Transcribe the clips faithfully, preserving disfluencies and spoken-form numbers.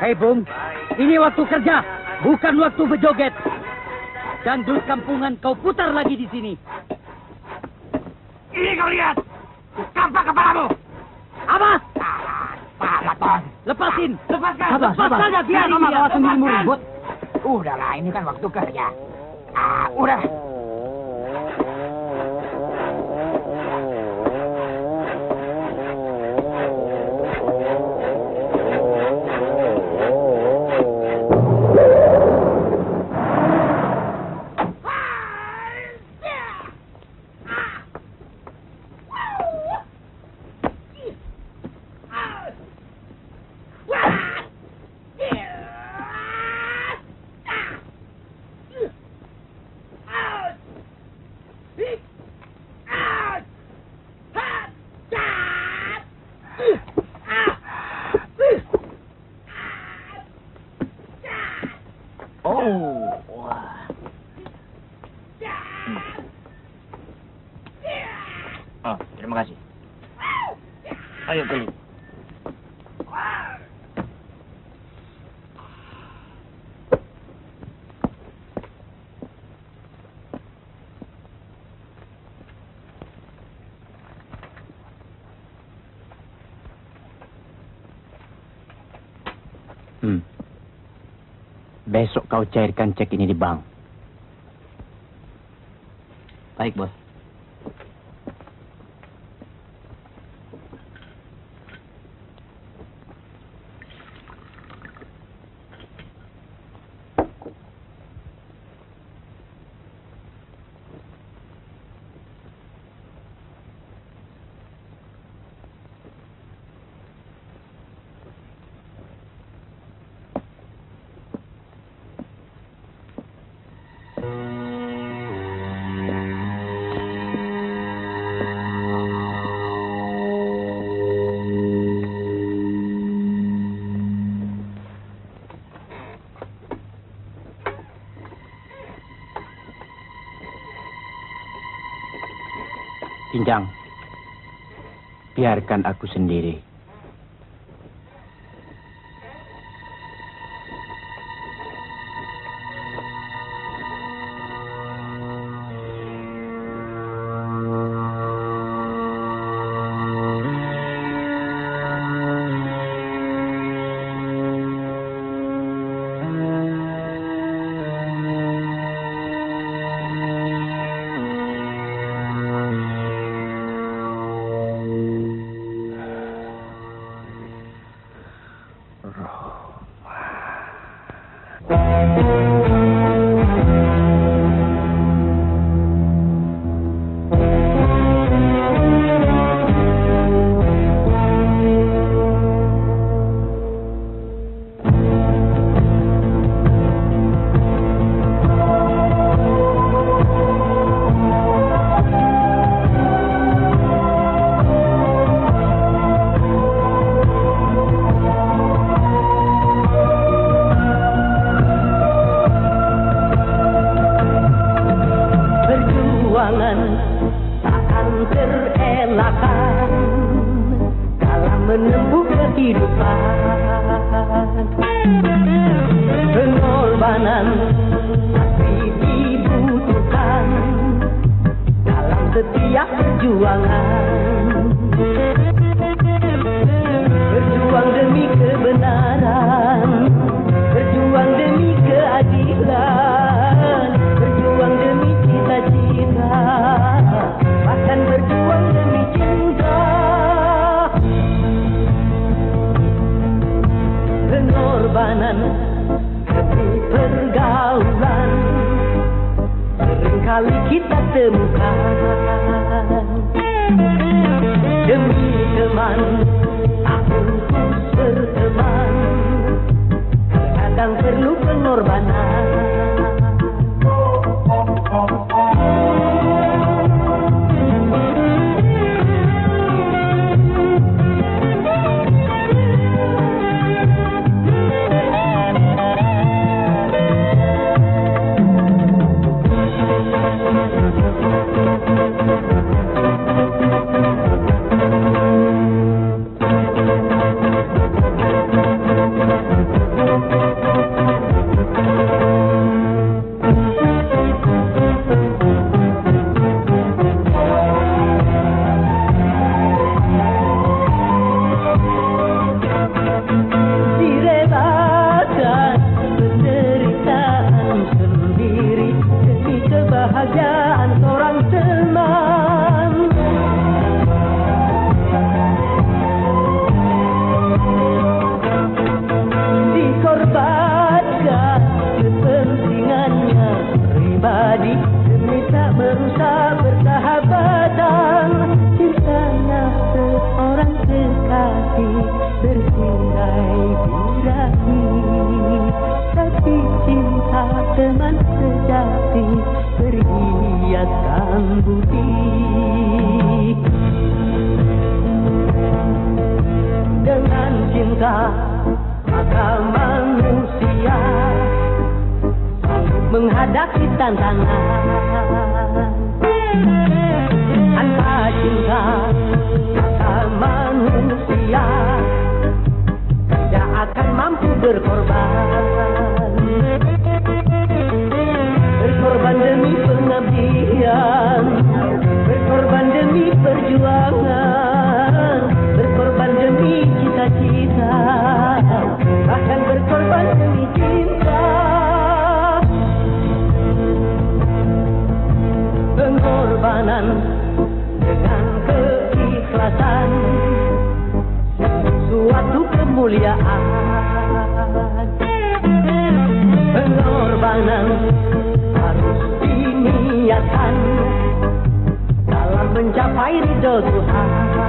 Hei Bung, ini waktu kerja, bukan waktu berjoget. Dangdut kampungan kau putar lagi di sini. Ini kau lihat, kampak kepalamu. Apa? Palaton. Lepasin, lepaskan. Sabar, Lepas sabar. saja dia. Mama kalau sendiri ribut. Udahlah, ini kan waktu kerja. Ah, udah. Oh, terima kasih. Ayo, Kelly. Hmm. Besok kau cairkan cek ini di bank. Baik, Bos. Pinjang, biarkan aku sendiri. Pengorbanan pasti dibutuhkan dalam setiap perjuangan. Berjuang demi kebenaran, berjuang demi keadilan, berjuang demi cita-cita, bahkan berjuang demi cinta. Pengorbanan demi pergaulan seringkali kita temukan. Demi teman aku terus tertinggai birahi, tapi cinta teman sejati perhiasan budi. Dengan cinta maka manusia menghadapi tantangan. Tanpa cinta maka manusia tidak akan mampu berkorban. Berkorban demi pengabdian, berkorban demi perjuangan, berkorban demi cita-cita, bahkan berkorban demi cinta. Pengorbanan dengan keikhlasan, suatu kemuliaan. Pengorbanan harus diniatkan dalam mencapai ridho Tuhan.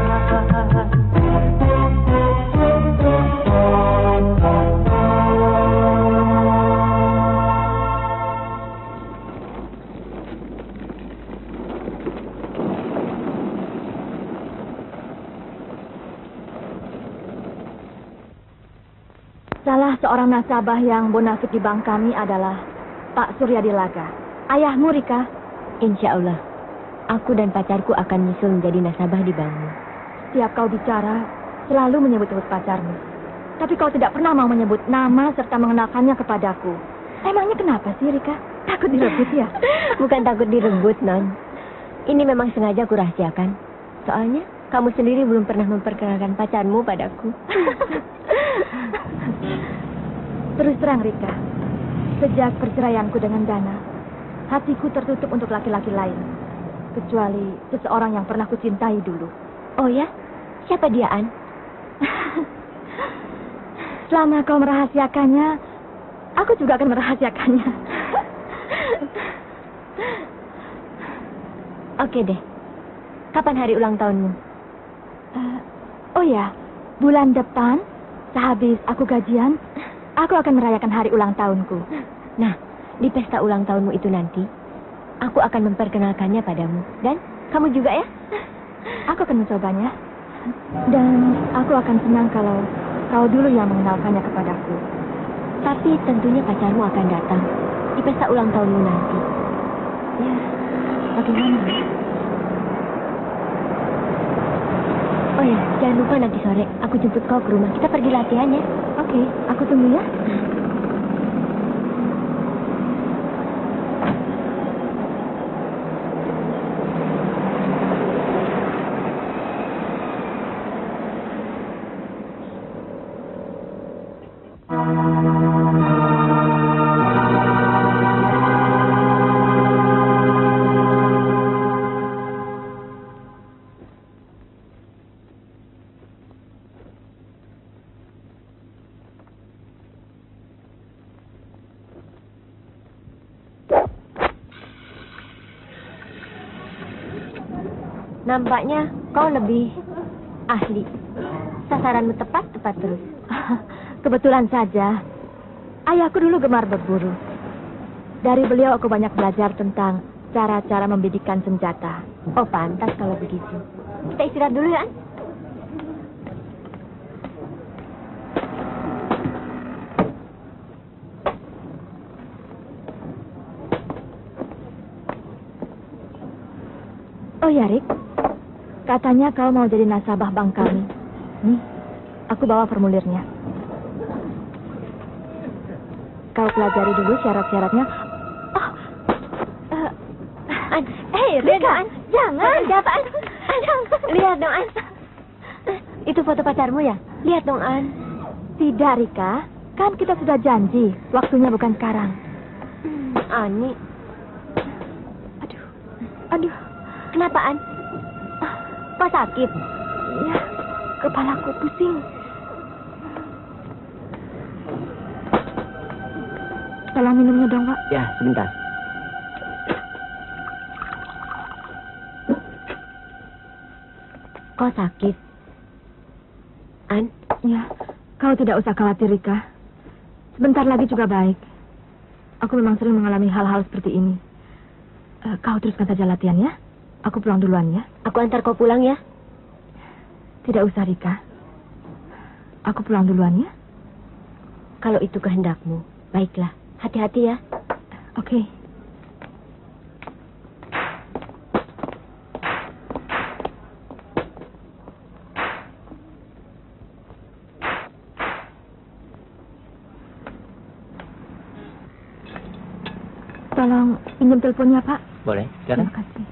Salah seorang nasabah yang bonafit di bank kami adalah Pak Surya Dilaga. Ayahmu, Rika? Insya Allah, aku dan pacarku akan nyusul menjadi nasabah di bankmu. Setiap kau bicara, selalu menyebut-sebut pacarmu. Tapi kau tidak pernah mau menyebut nama serta mengenalkannya kepadaku. Emangnya kenapa sih, Rika? Takut direbut ya? Bukan takut direbut, Non. Ini memang sengaja kurahasiakan. Soalnya, kamu sendiri belum pernah memperkenalkan pacarmu padaku. Terus terang, Rika, sejak perceraianku dengan Dana, hatiku tertutup untuk laki-laki lain, kecuali seseorang yang pernah kucintai dulu. Oh ya? Siapa dia, An? Selama kau merahasiakannya, aku juga akan merahasiakannya. Oke deh. Kapan hari ulang tahunmu? Uh, oh ya, bulan depan, sehabis aku gajian, aku akan merayakan hari ulang tahunku. Nah, di pesta ulang tahunmu itu nanti, aku akan memperkenalkannya padamu. Dan kamu juga ya? Aku akan mencobanya. Dan aku akan senang kalau kau dulu yang mengenalkannya kepadaku. Tapi tentunya pacarmu akan datang di pesta ulang tahunmu nanti. Ya, bagaimana? Oh ya, jangan lupa nanti sore aku jemput kau ke rumah. Kita pergi latihan ya. Oke, aku tunggu ya. Nampaknya kau lebih ahli. Sasaranmu tepat-tepat terus. Kebetulan saja. Ayahku dulu gemar berburu. Dari beliau aku banyak belajar tentang cara-cara membidikan senjata. Oh, pantas kalau begitu. Kita istirahat dulu ya, An? Oh ya, Rik. Katanya kau mau jadi nasabah bank kami. Nih, aku bawa formulirnya. Kau pelajari dulu syarat-syaratnya. Oh, uh, An, hei, Rika, An, jangan. Siapa, An? An, lihat dong, An. Itu foto pacarmu ya? Lihat dong, An. Tidak, Rika. Kan kita sudah janji. Waktunya bukan sekarang. Hmm, Ani. Aduh, aduh. Kenapa, An? Kau sakit? Ya, kepalaku pusing. Tolong minumnya dong, Pak. Ya, sebentar. Kau sakit? An, Ya, kau tidak usah khawatir, Rika. Sebentar lagi juga baik. Aku memang sering mengalami hal-hal seperti ini. Uh, kau teruskan saja latihan ya. Aku pulang duluan ya. Aku antar kau pulang ya. Tidak usah, Rika. Aku pulang duluan ya. Kalau itu kehendakmu, baiklah. Hati-hati ya. Oke. Okay. Tolong pinjam teleponnya, Pak. Boleh, Terima silakan. kasih.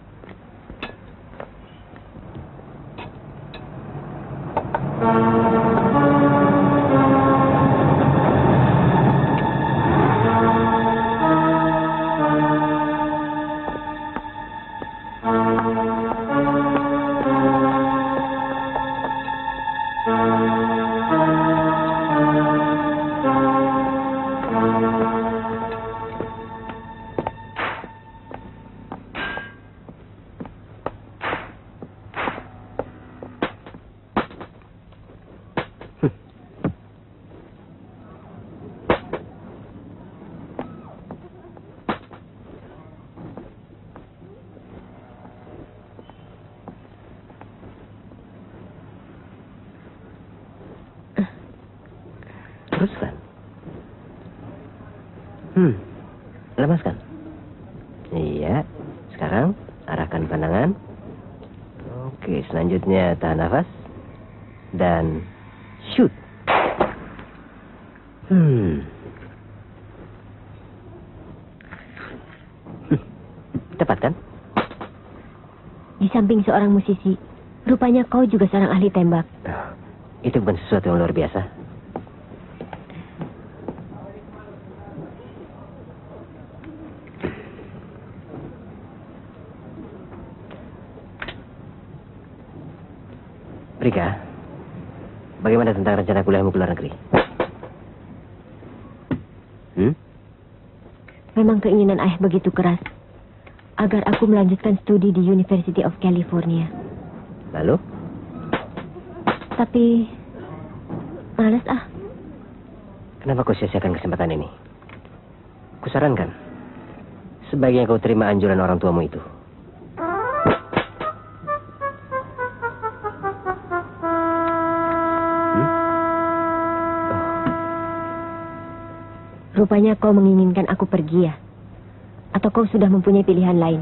Teruskan. Hmm, lemaskan. Iya, sekarang arahkan pandangan. Oke, selanjutnya tahan nafas. Dan shoot. Hmm. Tepat kan? Di samping seorang musisi, rupanya kau juga seorang ahli tembak. Itu bukan sesuatu yang luar biasa. Rika, bagaimana tentang rencana kuliahmu ke luar negeri? Hmm? Memang keinginan ayah begitu keras agar aku melanjutkan studi di University of California. Lalu? Tapi malas ah. Kenapa kau sia-siakan kesempatan ini? Kusarankan, sebaiknya kau terima anjuran orang tuamu itu. Rupanya kau menginginkan aku pergi ya? Atau kau sudah mempunyai pilihan lain?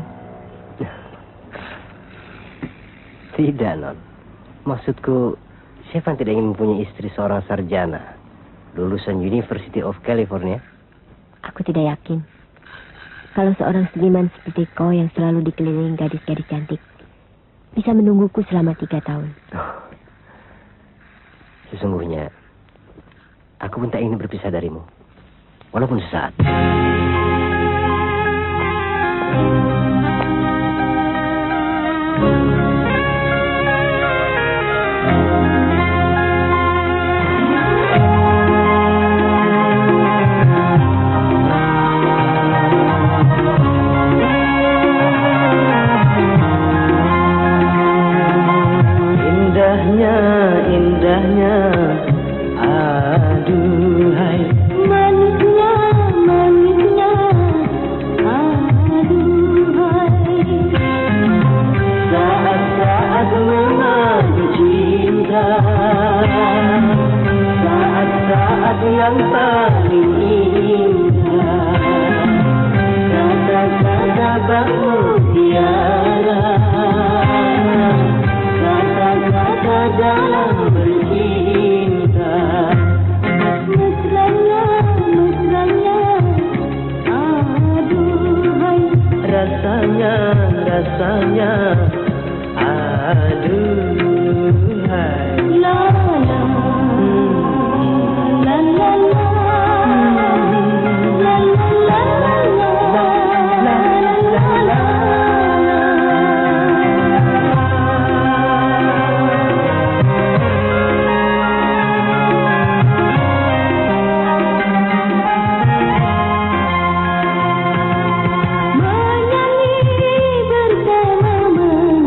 Tidak, Non. Maksudku, siapa yang tidak ingin mempunyai istri seorang sarjana lulusan University of California? Aku tidak yakin. Kalau seorang seniman seperti kau yang selalu dikelilingi gadis-gadis cantik bisa menungguku selama tiga tahun. Oh. Sesungguhnya, aku pun tak ingin berpisah darimu. Walaupun sesaat. Indahnya, indahnya, aduhai manisnya, manisnya, aduhai. Saat-saat mengadu cinta, saat-saat yang paling indah, kata-kata bak mutiara, kata-kata dalam bercinta, mesranya, mesranya, aduhai. Rasanya, rasanya, aduhai. La la, la la la, la la la, la la la. Menyanyi bersama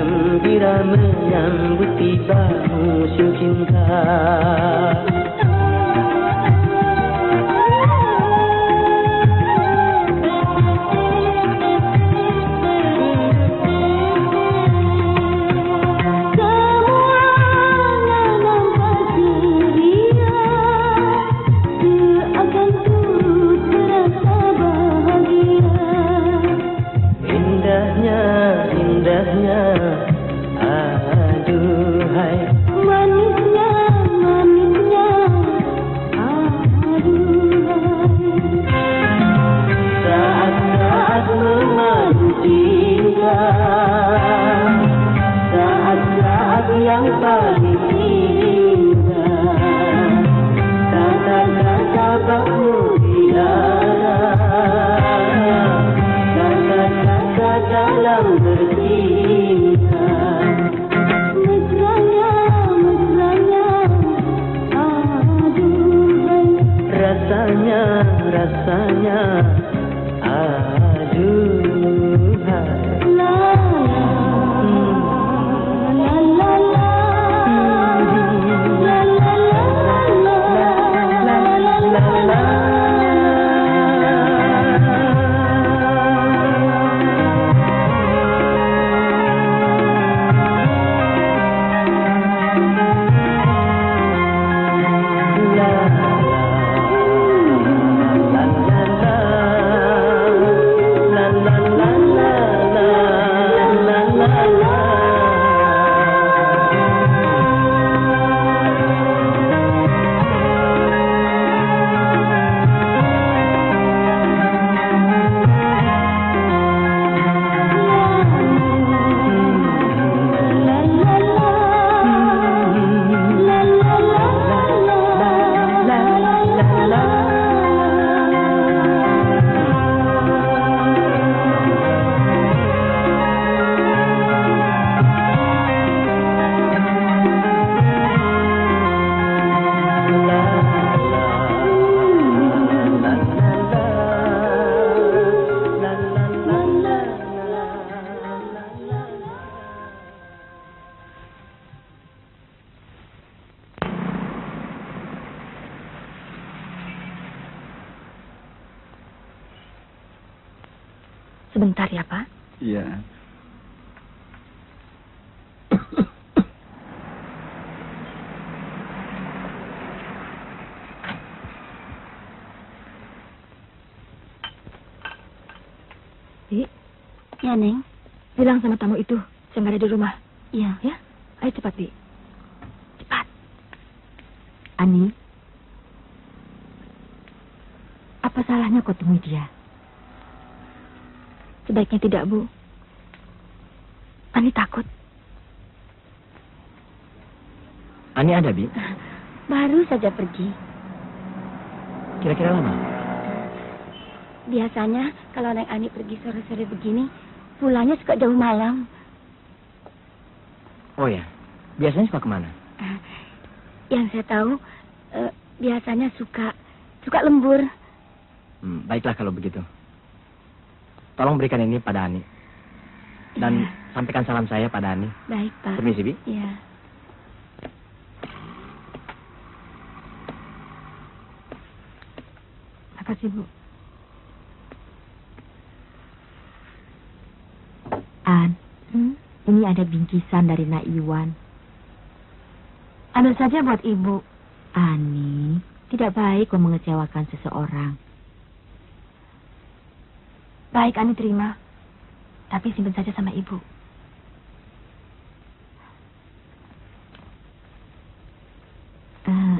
gembira menyambut tiba musim cinta. Sebentar ya, Pak. Iya. Bi, Ya, Neng. bilang sama tamu itu, saya nggak ada di rumah. Iya. Ya, ayo cepat, Bi. Cepat. Ani, apa salahnya kau temui dia? Sebaiknya tidak, Bu. Ani takut. Ani ada, Bi? Baru saja pergi. Kira-kira lama? Biasanya kalau Neng Ani pergi sore-sore begini, pulangnya suka jauh malam. Oh ya, biasanya suka kemana? Yang saya tahu, eh, biasanya suka suka lembur. Hmm, baiklah kalau begitu. Tolong berikan ini pada Ani. Dan Iya. sampaikan salam saya pada Ani. Baik, Pak. Permisi, Bi. Iya. Makasih, Bu. An, Hmm? ini ada bingkisan dari Nak Iwan. Ambil saja buat Ibu. Ani, tidak baik kau mengecewakan seseorang. Baik, Ani terima. Tapi simpan saja sama Ibu. Eh,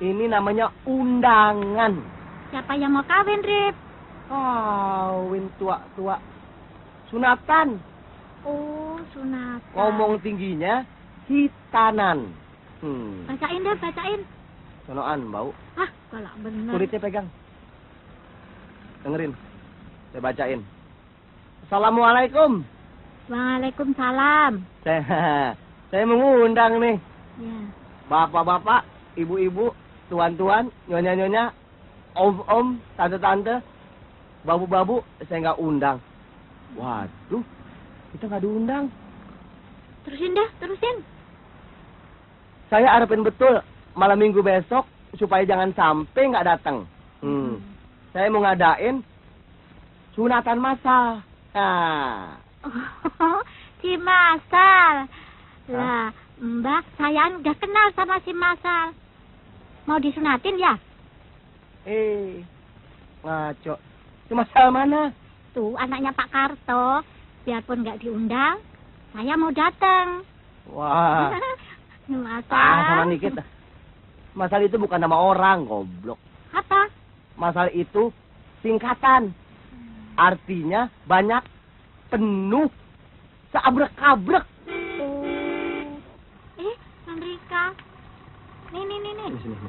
Ini namanya undangan. Siapa yang mau kawin, Rip? Kawin tua-tua. Sunatan. Oh, sunatan. Ngomong tingginya hitanan. Hmm. Bacain deh, bacain. Sonoan bau. Ah, galak bener. Kulitnya pegang. Dengerin. Saya bacain. Assalamualaikum. Waalaikumsalam. Saya, saya mengundang nih. Ya. Bapak-bapak, ibu-ibu, tuan-tuan, nyonya-nyonya, om-om, tante-tante, babu-babu, saya nggak undang. Waduh, kita nggak diundang. Terusin deh, terusin. Saya harapin betul malam minggu besok supaya jangan sampai nggak datang. Hmm. Saya mau ngadain sunatan massal. Nah. Oh, si Masal. Lah, Mbak, saya udah kenal sama si Masal. Mau disunatin ya? Eh, ngaco. Si Masal mana? Tuh, anaknya Pak Karto. Biarpun nggak diundang, saya mau datang. Wah. Masal. Ah, sama dikit. Masal itu bukan nama orang, goblok. Apa? Masal itu singkatan. Artinya banyak, penuh, seabrek-abrek. Oh. Eh, Andrika. Nih, nih, nih, nih. Sini, sini.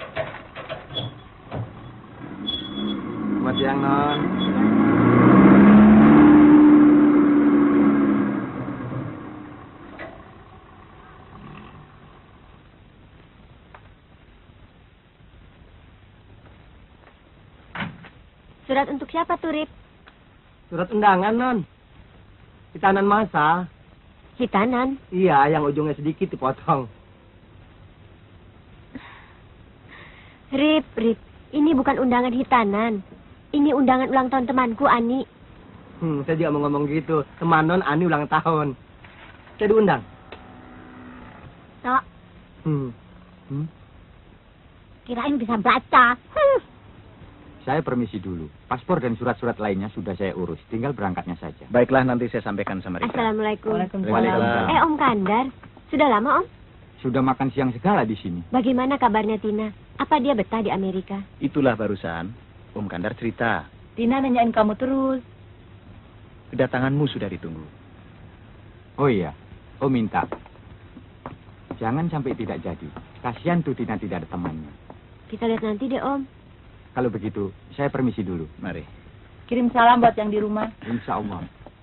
Selamat siang, Non. Surat untuk siapa tuh, Rip? Surat undangan, Non. Hitanan masa. Hitanan. Iya, yang ujungnya sedikit dipotong. Rip, Rip. Ini bukan undangan hitanan. Ini undangan ulang tahun temanku, Ani. Hmm, saya juga mau ngomong gitu. Teman Non Ani ulang tahun. Saya diundang. Tok, Hmm. Hmm. kirain bisa baca. Hmm. Saya permisi dulu. Paspor dan surat-surat lainnya sudah saya urus. Tinggal berangkatnya saja. Baiklah, nanti saya sampaikan sama Rika. Assalamualaikum. Waalaikumsalam. Eh, Om Kandar. Sudah lama, Om? Sudah makan siang segala di sini. Bagaimana kabarnya Tina? Apa dia betah di Amerika? Itulah barusan Om Kandar cerita. Tina nanyain kamu terus. Kedatanganmu sudah ditunggu. Oh iya, Om minta. Jangan sampai tidak jadi. Kasihan tuh Tina tidak ada temannya. Kita lihat nanti deh, Om. Kalau begitu, saya permisi dulu. Mari. Kirim salam buat yang di rumah. Insya Allah.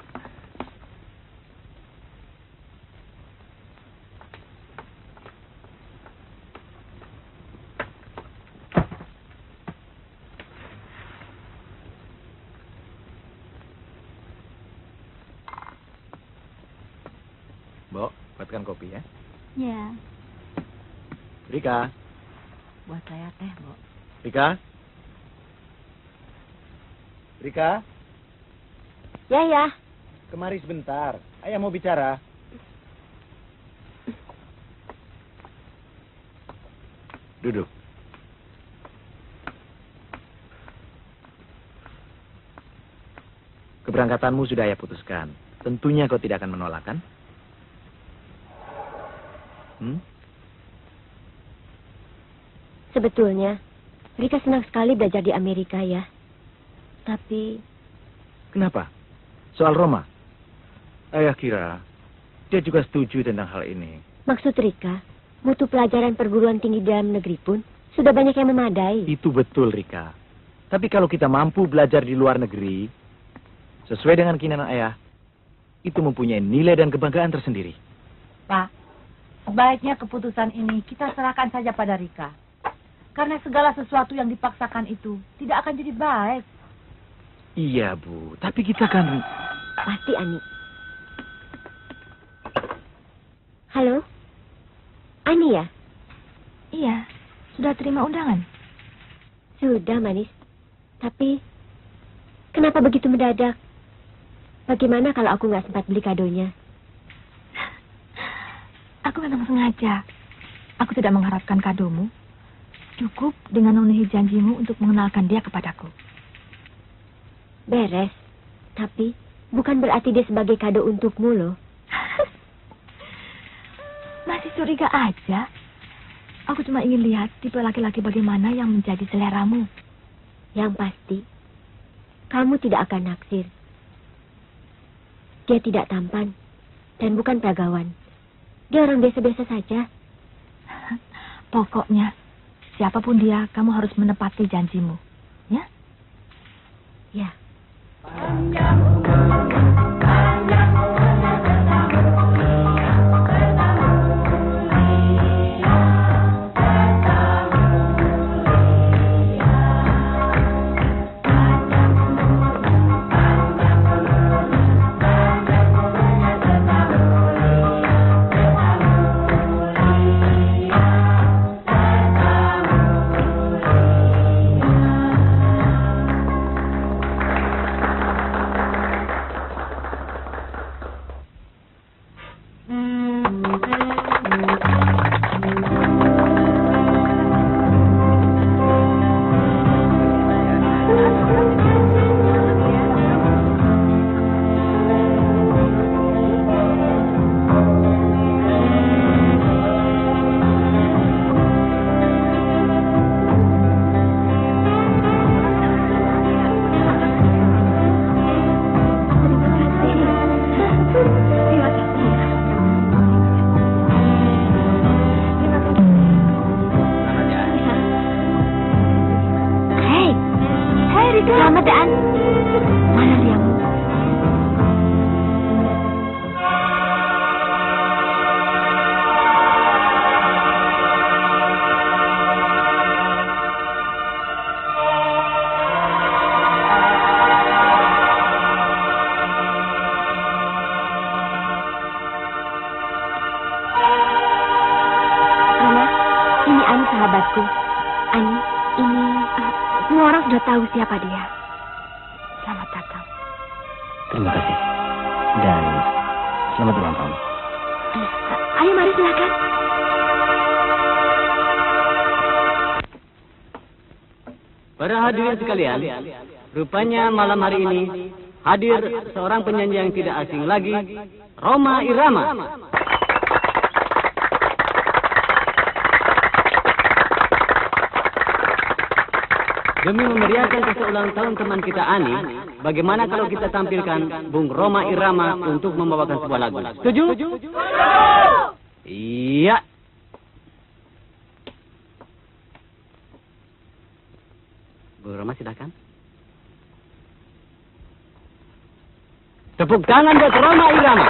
Mbok, buatkan kopi ya. Ya. Rika. Buat saya teh, Mbok. Rika. Rika, Ya, ya. kemari sebentar. Ayah mau bicara. Duduk. Keberangkatanmu sudah ayah putuskan. Tentunya kau tidak akan menolak, kan? Hmm? Sebetulnya, Rika senang sekali belajar di Amerika ya. Tapi, Kenapa? Soal Roma? Ayah kira dia juga setuju tentang hal ini. maksud Rika, mutu pelajaran perguruan tinggi dalam negeri pun sudah banyak yang memadai. Itu betul, Rika. Tapi kalau kita mampu belajar di luar negeri, sesuai dengan keinginan ayah, itu mempunyai nilai dan kebanggaan tersendiri. Pak, sebaiknya keputusan ini kita serahkan saja pada Rika. Karena segala sesuatu yang dipaksakan itu tidak akan jadi baik. Iya, Bu. Tapi kita kan... Pasti, Ani. Halo? Ani ya? Iya, sudah terima undangan. Sudah, Manis. Tapi, kenapa begitu mendadak? Bagaimana kalau aku nggak sempat beli kadonya? Aku memang sengaja. Aku tidak mengharapkan kadomu. Cukup dengan memenuhi janjimu untuk mengenalkan dia kepadaku. Beres. Tapi, bukan berarti dia sebagai kado untukmu loh. Masih curiga aja. Aku cuma ingin lihat tipe laki-laki bagaimana yang menjadi seleramu. Yang pasti, kamu tidak akan naksir. Dia tidak tampan dan bukan peragawan. Dia orang biasa-biasa saja. Pokoknya, siapapun dia, kamu harus menepati janjimu. Ya? Ya. Selamat, Dan. Mana liamu? Mama, ini Ani sahabatku. Ani, ini... uh, semua orang sudah tahu siapa dia. Selamat datang. Terima kasih. Dan selamat ulang tahun. Uh, ayo, mari silakan. Para hadirin sekalian, rupanya malam hari ini hadir seorang penyanyi yang tidak asing lagi, Rhoma Irama. Demi memeriahkan keseulang tahun teman kita Ani, bagaimana kalau kita tampilkan Bung Rhoma Irama untuk membawakan sebuah lagu? Setuju? Iya. Bung Rhoma, silakan. Tepuk tangan buat Rhoma Irama.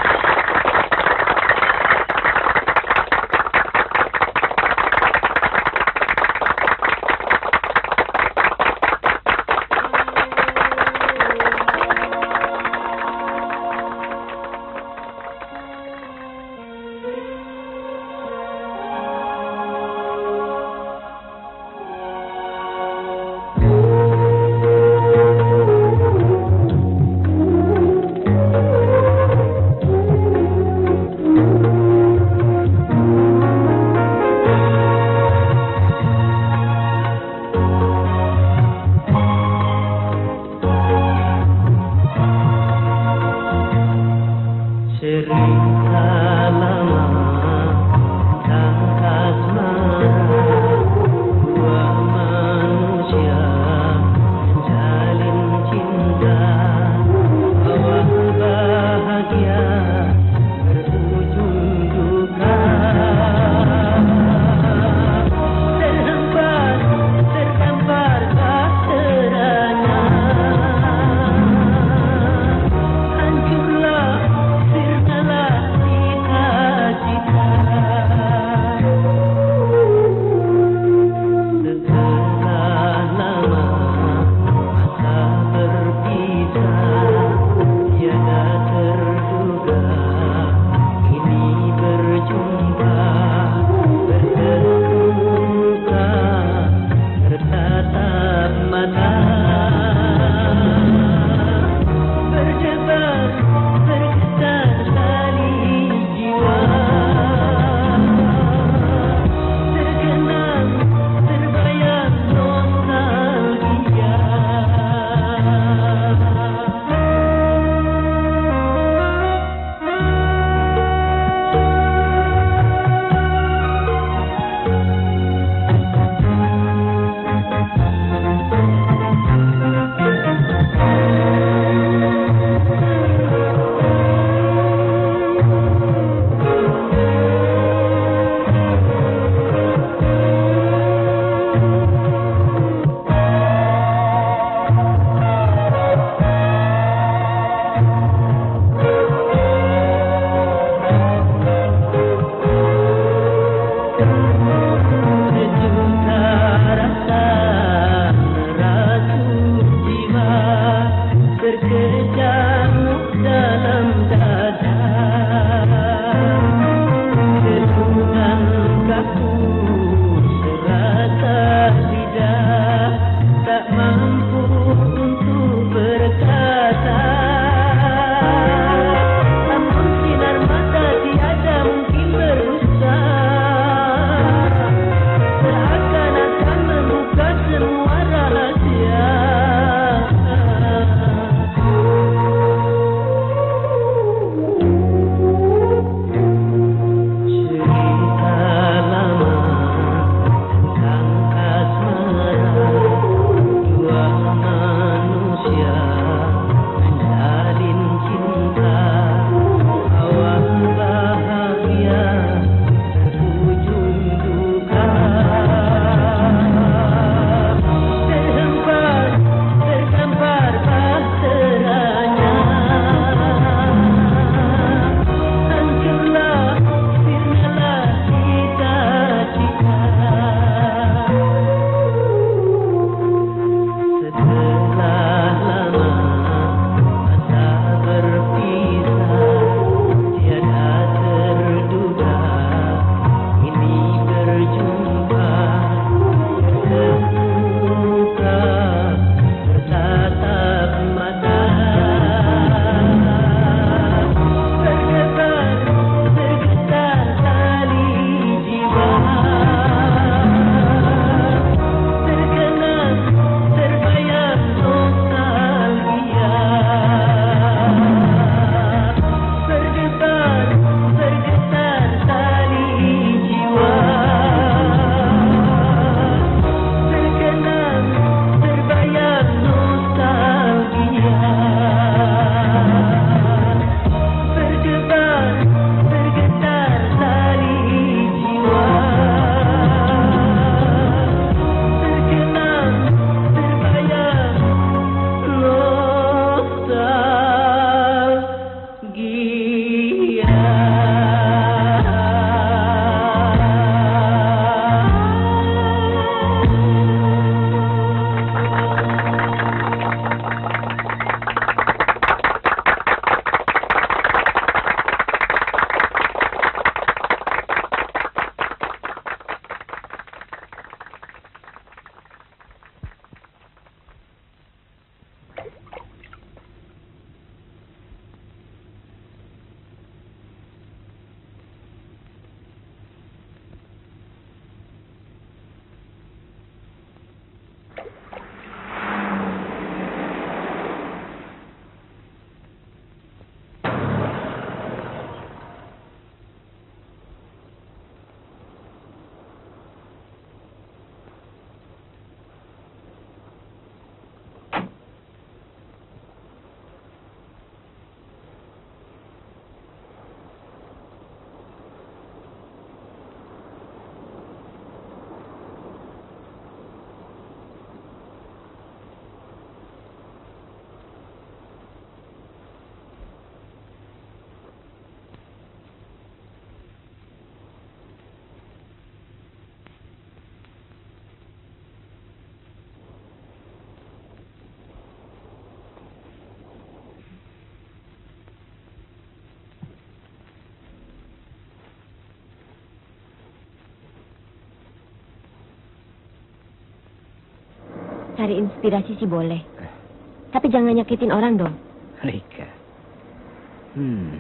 cari inspirasi sih boleh. Tapi jangan nyakitin orang dong. Rika. Hmm.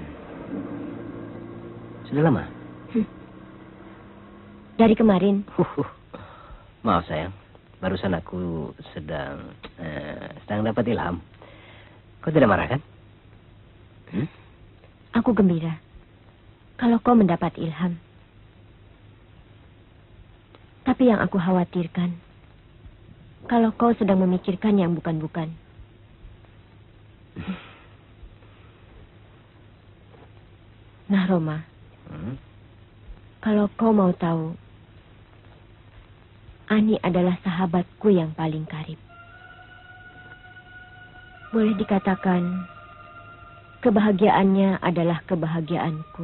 Sudah lama? Hmm. Dari kemarin. Maaf sayang. Barusan aku sedang uh, sedang dapat ilham. Kau tidak marah kan? Hmm? Aku gembira kalau kau mendapat ilham. Tapi yang aku khawatirkan, kalau kau sedang memikirkan yang bukan-bukan. Nah, Roma, Hmm? kalau kau mau tahu, Ani adalah sahabatku yang paling karib. Boleh dikatakan, kebahagiaannya adalah kebahagiaanku.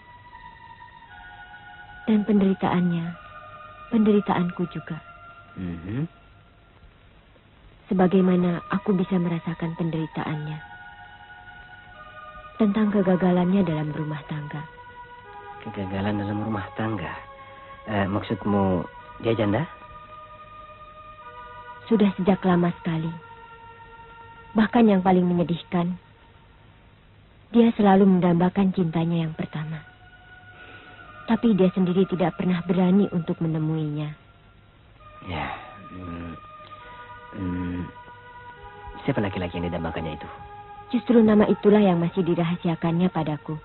Dan penderitaannya, penderitaanku juga. Mm-hmm. Sebagaimana aku bisa merasakan penderitaannya. Tentang kegagalannya dalam rumah tangga. Kegagalan dalam rumah tangga? Eh, maksudmu dia janda? Sudah sejak lama sekali. Bahkan yang paling menyedihkan, dia selalu mendambakan cintanya yang pertama. Tapi dia sendiri tidak pernah berani untuk menemuinya. Ya. Hmm, hmm, siapa laki-laki yang didambakannya itu? Justru nama itulah yang masih dirahasiakannya padaku.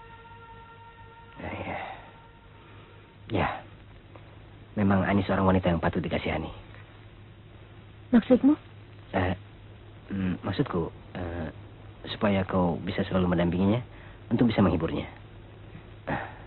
Ya. Ya. Memang Ani seorang wanita yang patut dikasihani. Maksudmu? Eh, hmm, maksudku, eh, supaya kau bisa selalu mendampinginya untuk bisa menghiburnya. Ah.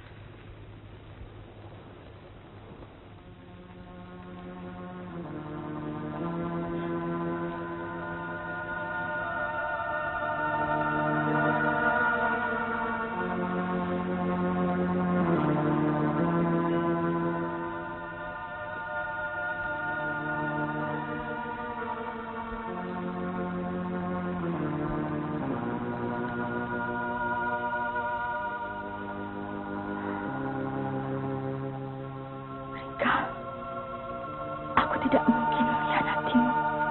Aku tidak mungkin mengkhianatimu.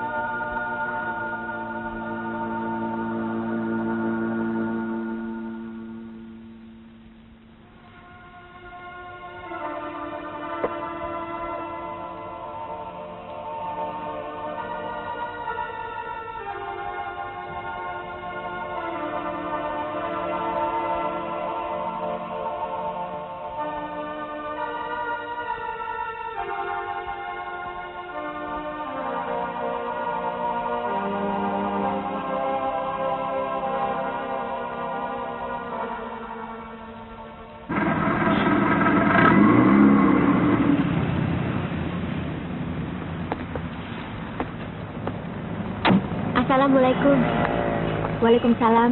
Assalamualaikum. Waalaikumsalam.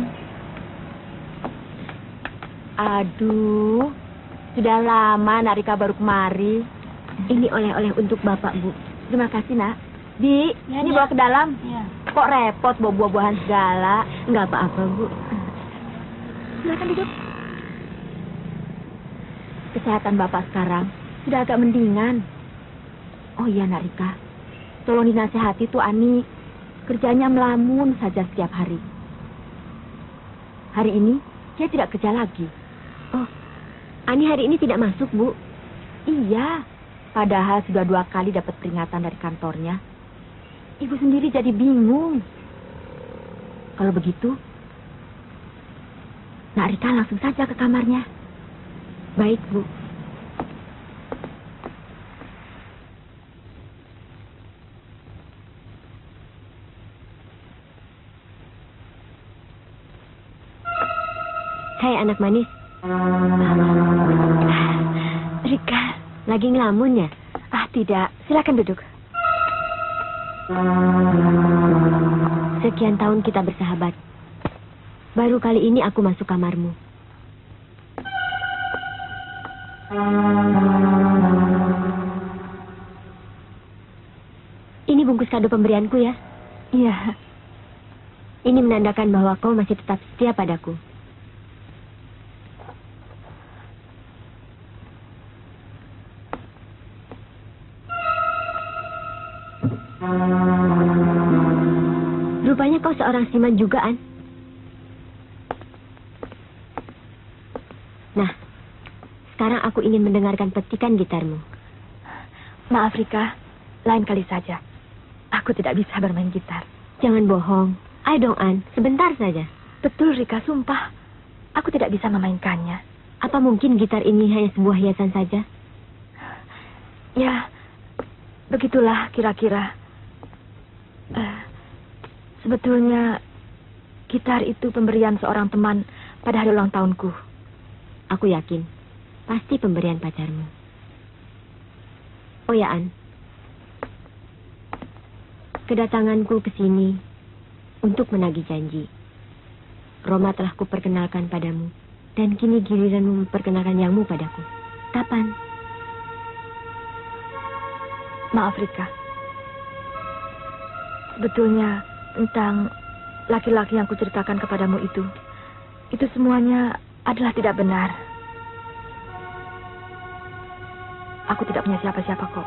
Aduh, sudah lama Narika baru kemari. Ini oleh-oleh untuk Bapak, Bu. Terima kasih, Nak. Di, Ya, ini ya. bawa ke dalam. Ya. Kok repot bawa buah-buahan segala? Enggak apa-apa, Bu. Silakan duduk. Kesehatan Bapak sekarang sudah agak mendingan. Oh iya, Narika. Tolong dinasehati tuh Ani. Kerjanya melamun saja setiap hari. Hari ini dia tidak kerja lagi. Oh, Ani hari ini tidak masuk, Bu. Iya, padahal sudah dua kali dapat peringatan dari kantornya. Ibu sendiri jadi bingung. Kalau begitu, Nak Rika langsung saja ke kamarnya. Baik, Bu. Hai anak manis. Rika, lagi ngelamun ya? Ah tidak, silakan duduk. Sekian tahun kita bersahabat. Baru kali ini aku masuk kamarmu. Ini bungkus kado pemberianku ya? Iya. Ini menandakan bahwa kau masih tetap setia padaku. Rupanya kau seorang siman juga, An. Nah, sekarang aku ingin mendengarkan petikan gitarmu. Maaf, Rika. Lain kali saja. Aku tidak bisa bermain gitar. Jangan bohong. Ayo dong, An. Sebentar saja. Betul, Rika. Sumpah. Aku tidak bisa memainkannya. Apa mungkin gitar ini hanya sebuah hiasan saja? Ya, begitulah kira-kira. Uh, sebetulnya, gitar itu pemberian seorang teman pada hari ulang tahunku. Aku yakin, pasti pemberian pacarmu. Oh ya, An. Kedatanganku ke sini untuk menagih janji. Roma telah kuperkenalkan padamu, dan kini giliranmu memperkenalkan yangmu padaku. Kapan? Maaf, Rika. Sebetulnya tentang laki-laki yang kuceritakan kepadamu itu, itu semuanya adalah tidak benar. Aku tidak punya siapa-siapa kok.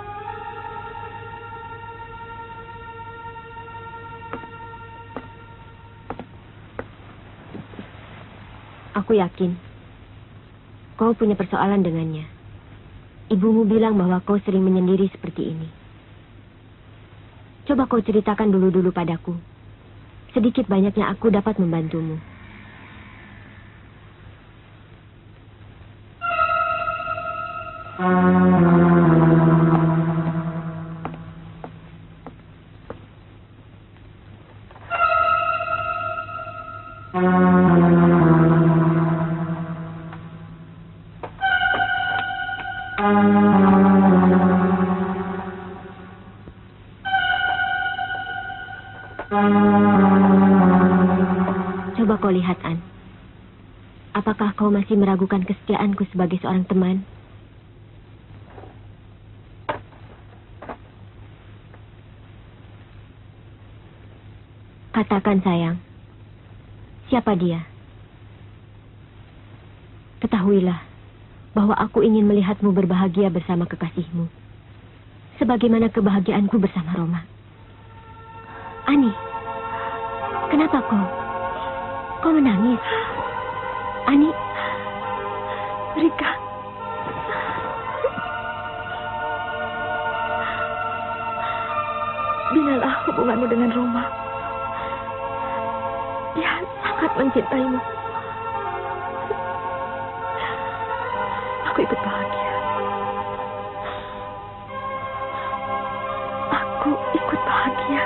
Aku yakin kau punya persoalan dengannya. Ibumu bilang bahwa kau sering menyendiri seperti ini. Coba kau ceritakan dulu-dulu padaku. Sedikit banyaknya aku dapat membantumu. Coba kau lihat, An. Apakah kau masih meragukan kesetiaanku sebagai seorang teman? Katakan, sayang. Siapa dia? Ketahuilah bahwa aku ingin melihatmu berbahagia bersama kekasihmu. Sebagaimana kebahagiaanku bersama Roma. Ani, kenapa kau? Kau menangis? Ani? Rika. Binalah hubunganmu dengan Roma. Dia sangat mencintaimu. Aku ikut bahagia. Aku ikut bahagia.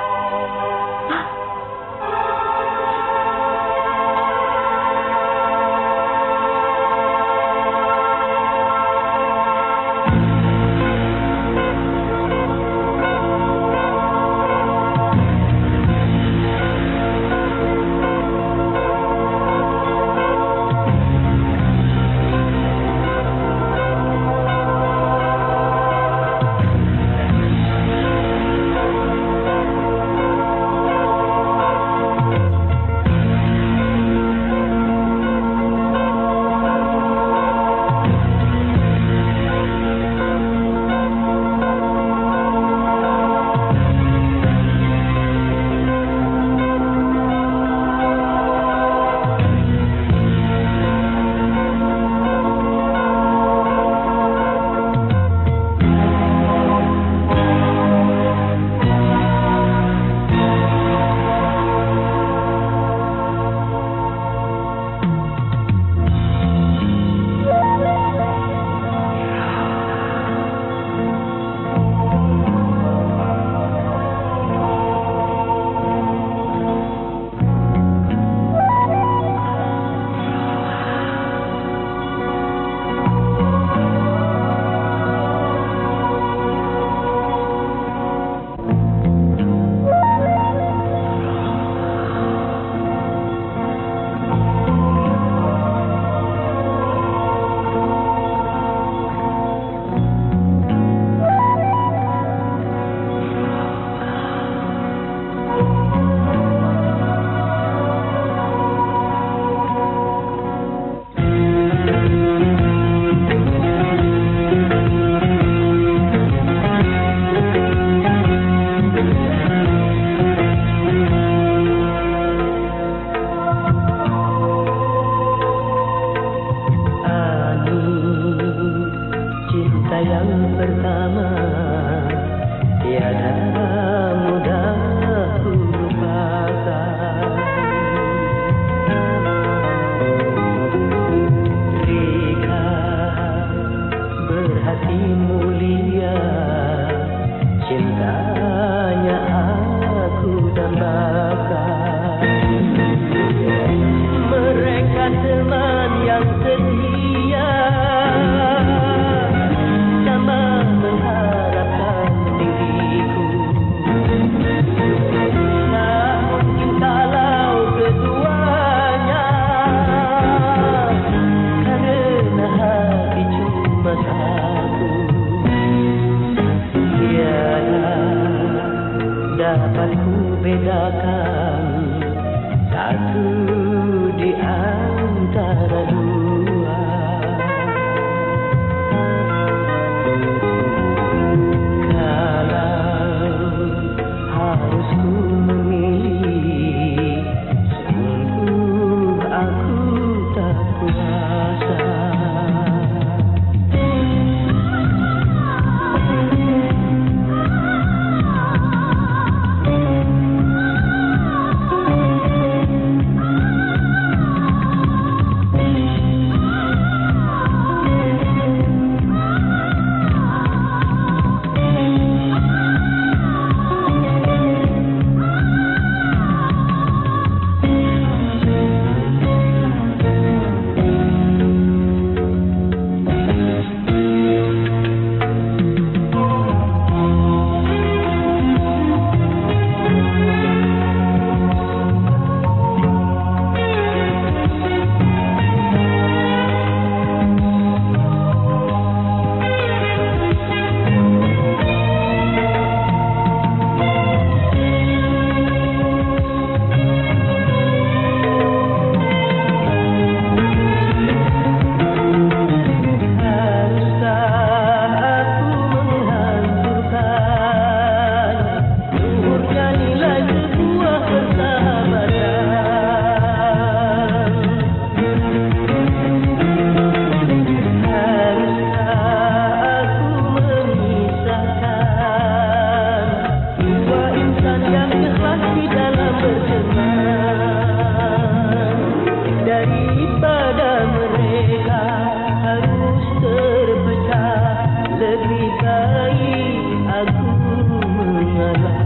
baik aku mengalah.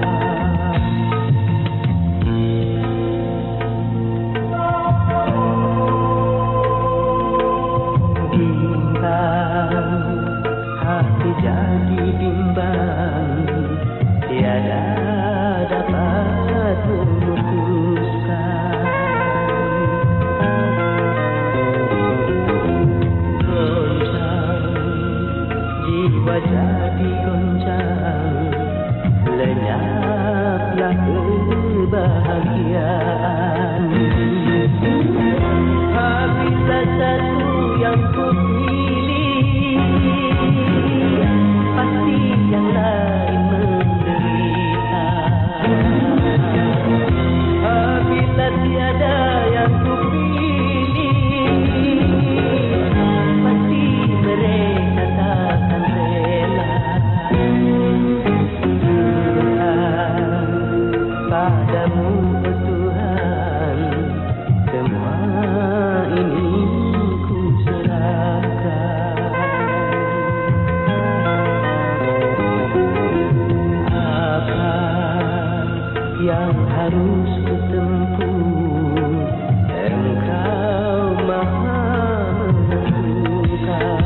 Hati jadi bimbang, tiada dapat memutuskan. Goncang, jiwa jadi goncang, lenyaplah kebahagiaan. Habislah satu yang kupilih, pasti yang lain menderita. Apabila tiada yang kupilih, pasti mereka takkan rela. Padamu Tuhan, semua ini ku serahkan. Yang harus kutempuh, Engkau Maha menentukan.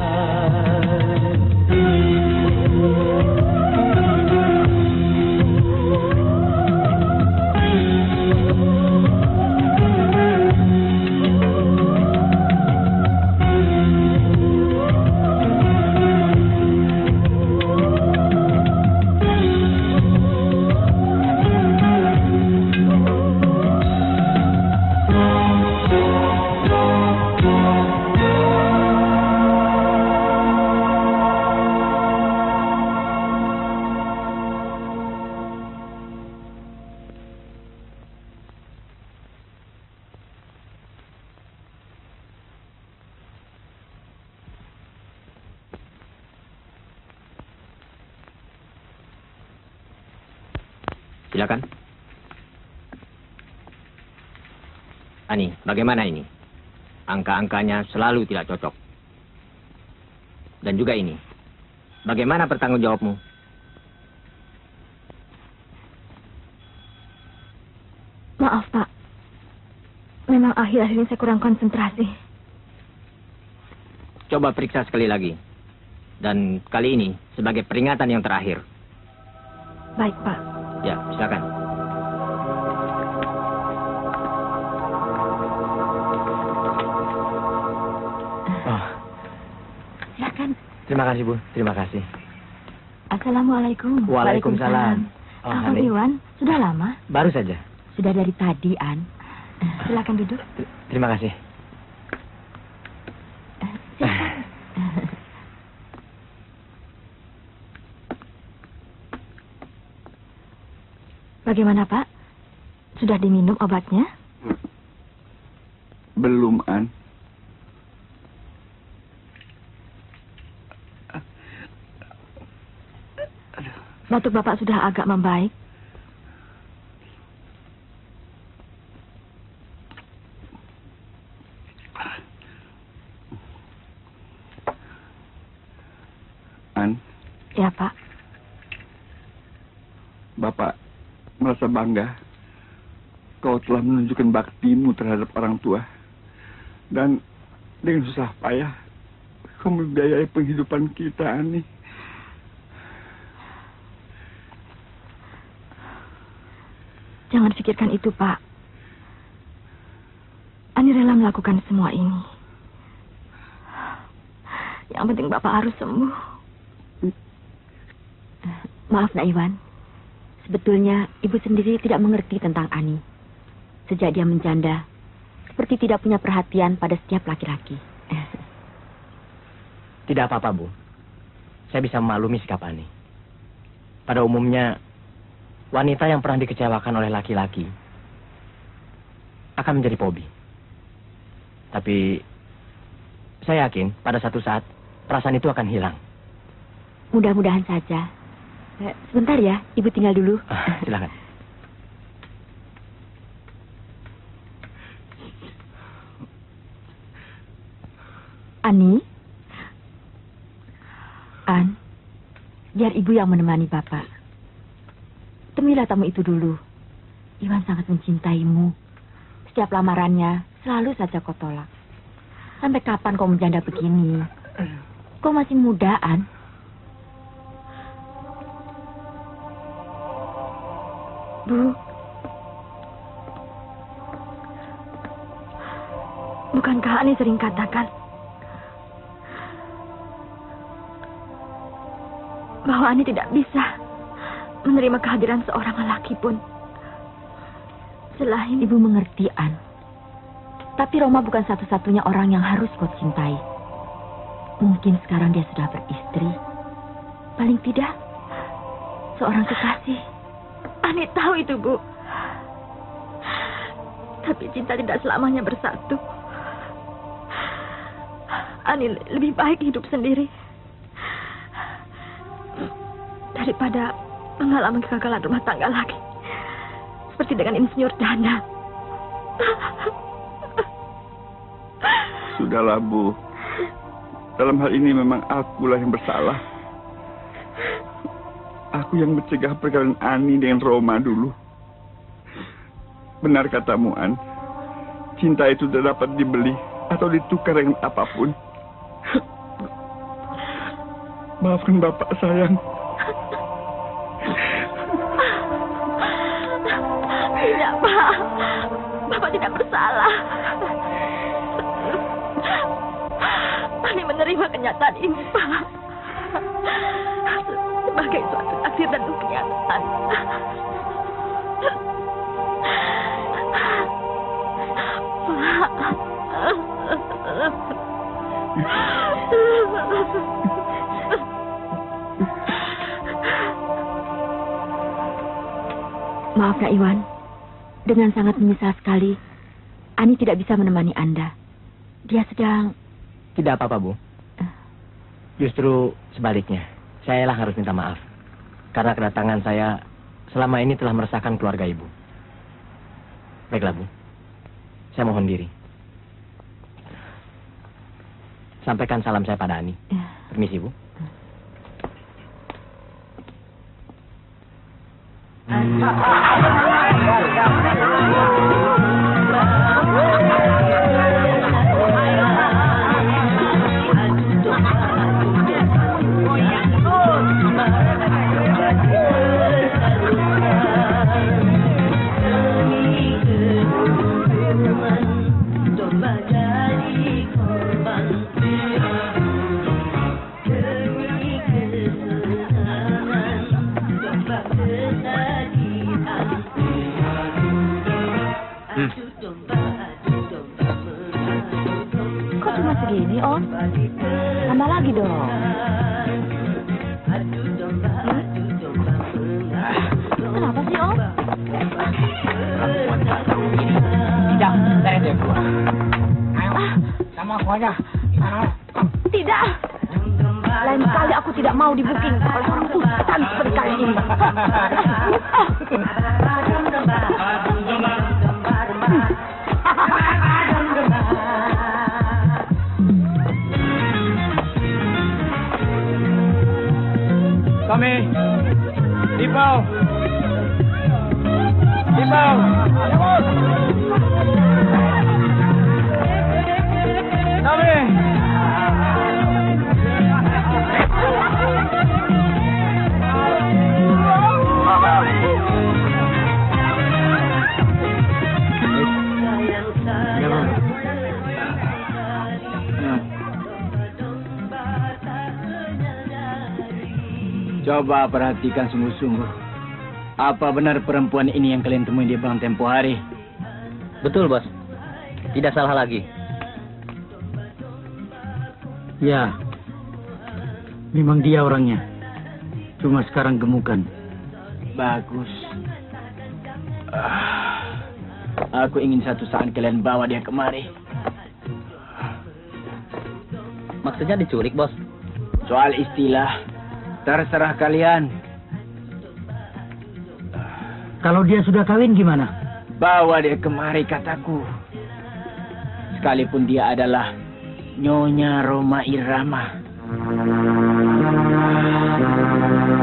Silakan. Ani, bagaimana ini? Angka-angkanya selalu tidak cocok. Dan juga ini. Bagaimana pertanggungjawabmu? Maaf, Pak. Memang akhir-akhir ini saya kurang konsentrasi. Coba periksa sekali lagi. Dan kali ini sebagai peringatan yang terakhir. Baik, Pak. Ya, silakan. Oh. Silakan. Terima kasih, Bu. Terima kasih. Assalamualaikum. Waalaikumsalam. Oh, Abang Hani. Iwan, sudah lama? Baru saja. Sudah dari tadi, An. Silakan duduk. Ter- Terima kasih. Silakan. Bagaimana, Pak? Sudah diminum obatnya? Belum, An. Batuk Bapak sudah agak membaik. An, Ya, Pak. Bapak merasa bangga kau telah menunjukkan baktimu terhadap orang tua. Dan dengan susah payah kau membiayai penghidupan kita, Ani. Jangan pikirkan itu, Pak. Ani rela melakukan semua ini. Yang penting Bapak harus sembuh. Maaf, Nak Iwan. Sebetulnya ibu sendiri tidak mengerti tentang Ani. Sejak dia menjanda, seperti tidak punya perhatian pada setiap laki-laki. Tidak apa-apa, Bu. Saya bisa memaklumi sikap Ani. Pada umumnya, wanita yang pernah dikecewakan oleh laki-laki akan menjadi pobi. Tapi saya yakin pada satu saat perasaan itu akan hilang. Mudah-mudahan saja. Eh, sebentar ya, Ibu tinggal dulu. Ah, silakan. Ani? An, biar ibu yang menemani bapak. Temuilah tamu itu dulu. Iwan sangat mencintaimu. Setiap lamarannya selalu saja kau tolak. Sampai kapan kau menjanda begini? Kau masih mudaan. Bu, bukankah Ani sering katakan bahwa Ani tidak bisa menerima kehadiran seorang lelaki pun selain... Ibu mengerti, An. Tapi Roma bukan satu-satunya orang yang harus kau cintai. Mungkin sekarang dia sudah beristri. Paling tidak, seorang kekasih. Ani tahu itu, Bu. Tapi cinta tidak selamanya bersatu. Ani lebih baik hidup sendiri daripada mengalami kegagalan rumah tangga lagi. Seperti dengan Insinyur Dana. Sudahlah, Bu. Dalam hal ini memang akulah yang bersalah. Aku yang mencegah perkawinan Ani dengan Roma dulu. Benar katamu, An. Cinta itu tidak dapat dibeli atau ditukar dengan apapun. Maafkan Bapak, sayang. Tidak, Pak. Bapak tidak bersalah. Ani menerima kenyataan ini, Pak. Sebagai suatu takdir dan kenyataan. Maaf, Nak Iwan. Dengan sangat menyesal sekali, Ani tidak bisa menemani Anda. Dia sedang... Tidak apa-apa, Bu. Justru sebaliknya. Saya lah harus minta maaf. Karena kedatangan saya selama ini telah meresahkan keluarga Ibu. Baiklah, Bu. Saya mohon diri. Sampaikan salam saya pada Ani. Permisi, Bu. Kok cuma segini, Om? Tambah lagi dong. Kenapa sih, Om? Tidak, saya dia keluar. Ayo, sama aku aja. Tidak. Lain kali aku tidak mau dibuking oleh orang hutan seperti kali ini. Tommy, Dipau, Dipau, Tommy. Coba perhatikan sungguh-sungguh. Apa benar perempuan ini yang kalian temui di bank tempo hari? Betul, Bos. Tidak salah lagi. Ya, memang dia orangnya. Cuma sekarang gemukan. Bagus. Ah, aku ingin satu saat kalian bawa dia kemari. Maksudnya diculik, Bos? Soal istilah, terserah kalian. Kalau dia sudah kawin gimana? Bawa dia kemari, kataku. Sekalipun dia adalah Nyonya Roma Irama.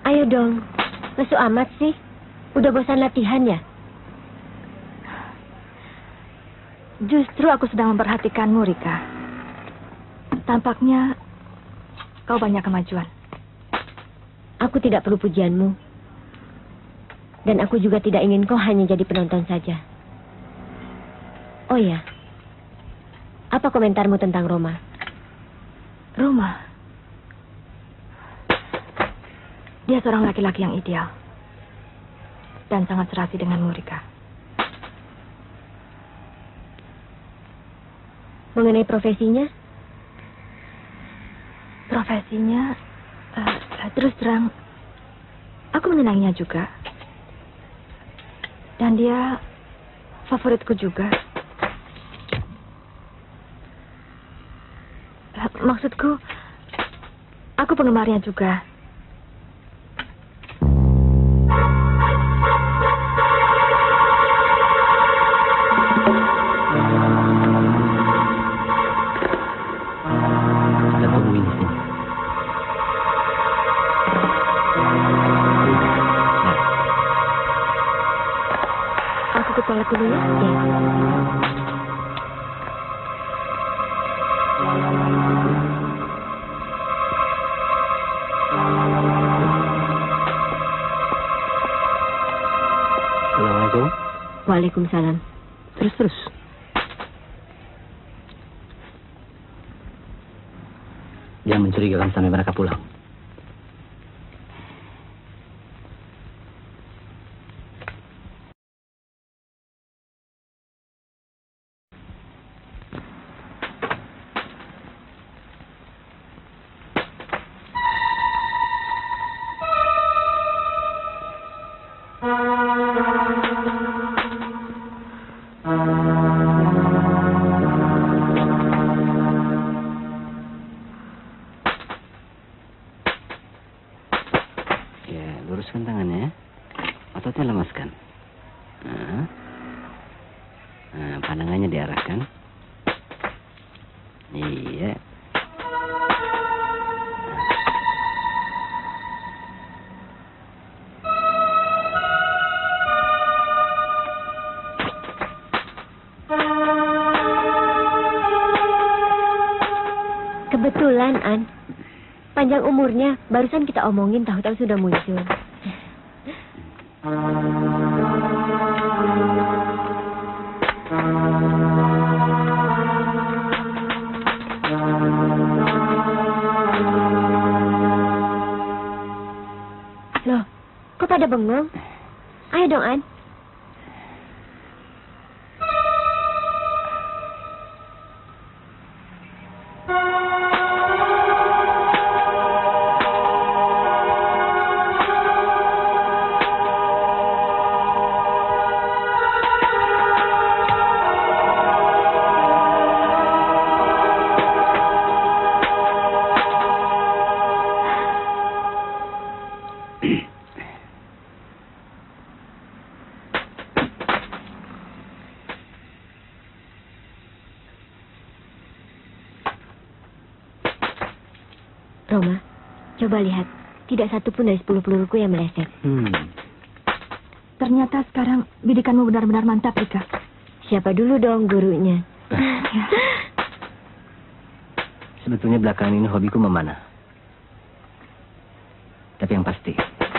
Ayo dong, lesu amat sih. Udah bosan latihan ya? Justru aku sedang memperhatikanmu, Rika. Tampaknya kau banyak kemajuan. Aku tidak perlu pujianmu. Dan aku juga tidak ingin kau hanya jadi penonton saja. Oh ya, apa komentarmu tentang Roma? Roma? Dia seorang laki-laki yang ideal. Dan sangat serasi denganmu, Rika. Mengenai profesinya? Profesinya, uh, terus terang, aku menyenanginya juga. Dan dia favoritku juga. Uh, maksudku, aku penggemarnya juga. Toilet dulu ya? Ya. Assalamualaikum. Waalaikumsalam. Terus terus. Dia mencurigakan sampai mereka pulang. Luruskan tangannya, ototnya lemaskan. Nah, nah pandangannya diarahkan. Iya. Kebetulan, An. Panjang umurnya, barusan kita omongin, tahu-tahu sudah muncul. Loh, kok pada bengong? Ayo dong, An. Roma, coba lihat. Tidak satu pun dari sepuluh peluruku yang meleset. Hmm. Ternyata sekarang bidikanmu benar-benar mantap, Rika. Siapa dulu dong gurunya? Ya. Sebetulnya belakangan ini hobiku memanah. Tapi yang pasti,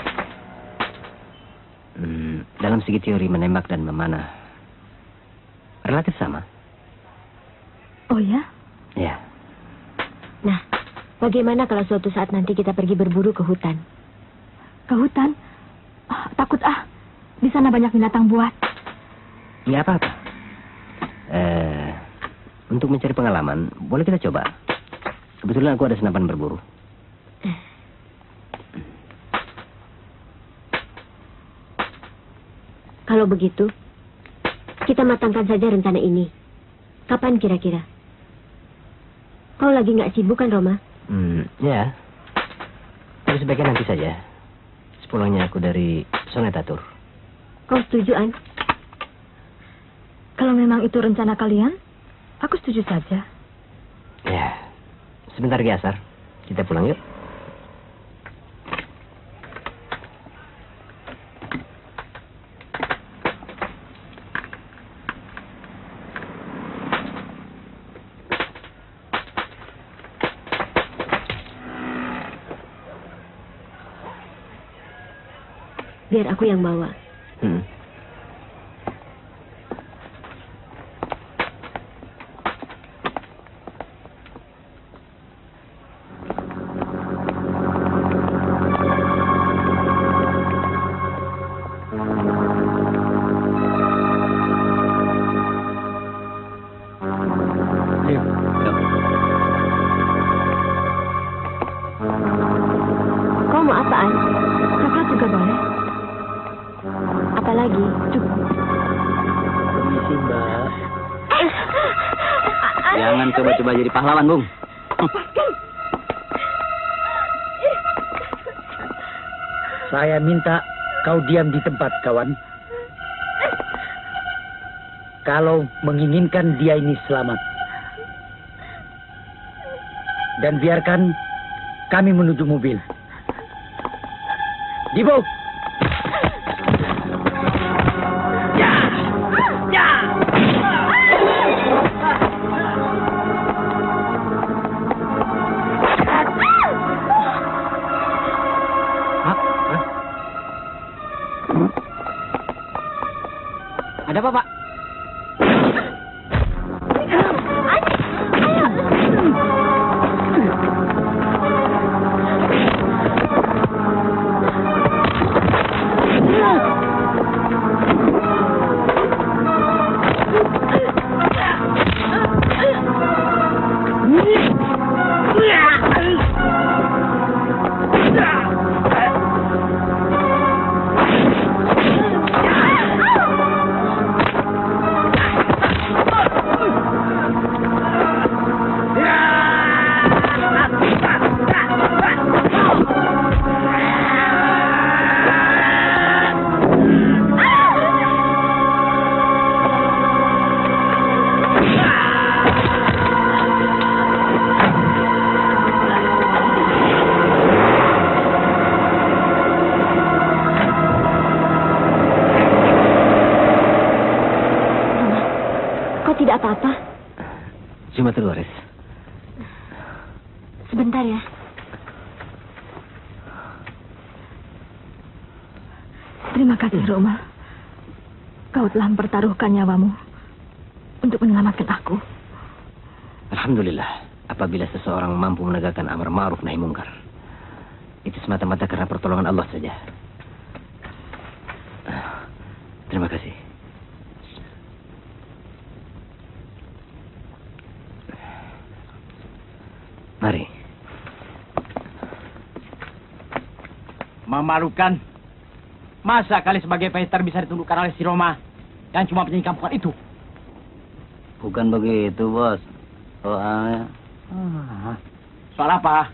hmm, dalam segi teori menembak dan memanah, relatif sama. Oh ya? Ya. Nah, bagaimana kalau suatu saat nanti kita pergi berburu ke hutan? Ke hutan? Ah, takut ah. Di sana banyak binatang buas. Ya apa-apa. Eh, untuk mencari pengalaman, boleh kita coba. Kebetulan aku ada senapan berburu. Kalau begitu, kita matangkan saja rencana ini. Kapan kira-kira? Kau lagi nggak sibuk kan, Roma? Hmm, ya. Tapi sebaiknya nanti saja. Sepulangnya aku dari Sonetatur. Kau setuju, An? Kalau memang itu rencana kalian, aku setuju saja. Ya. Sebentar lagi asar. Kita pulang yuk. Biar aku yang bawa. Hmm. Kau mau apaan? Coklat juga boleh. Apalagi? Cukup. Permisi, Mbak. Jangan coba-coba jadi pahlawan, Bung. Saya minta kau diam di tempat, kawan. Kalau menginginkan dia ini selamat. Dan biarkan kami menuju mobil. Dibo! Ya! Ya! Ada apa, Pak? Tidak apa-apa. Cuma tergores. Sebentar ya. Terima kasih, Roma. Kau telah mempertaruhkan nyawamu untuk menyelamatkan aku. Alhamdulillah, apabila seseorang mampu menegakkan amar ma'ruf nahi mungkar, itu semata-mata karena pertolongan Allah saja. Terima kasih. Mari. Memalukan. Masa kali sebagai pester bisa ditundukkan oleh si Roma dan cuma penyanyi kampungan itu? Bukan begitu, Bos. Soalnya... Ah, soal apa?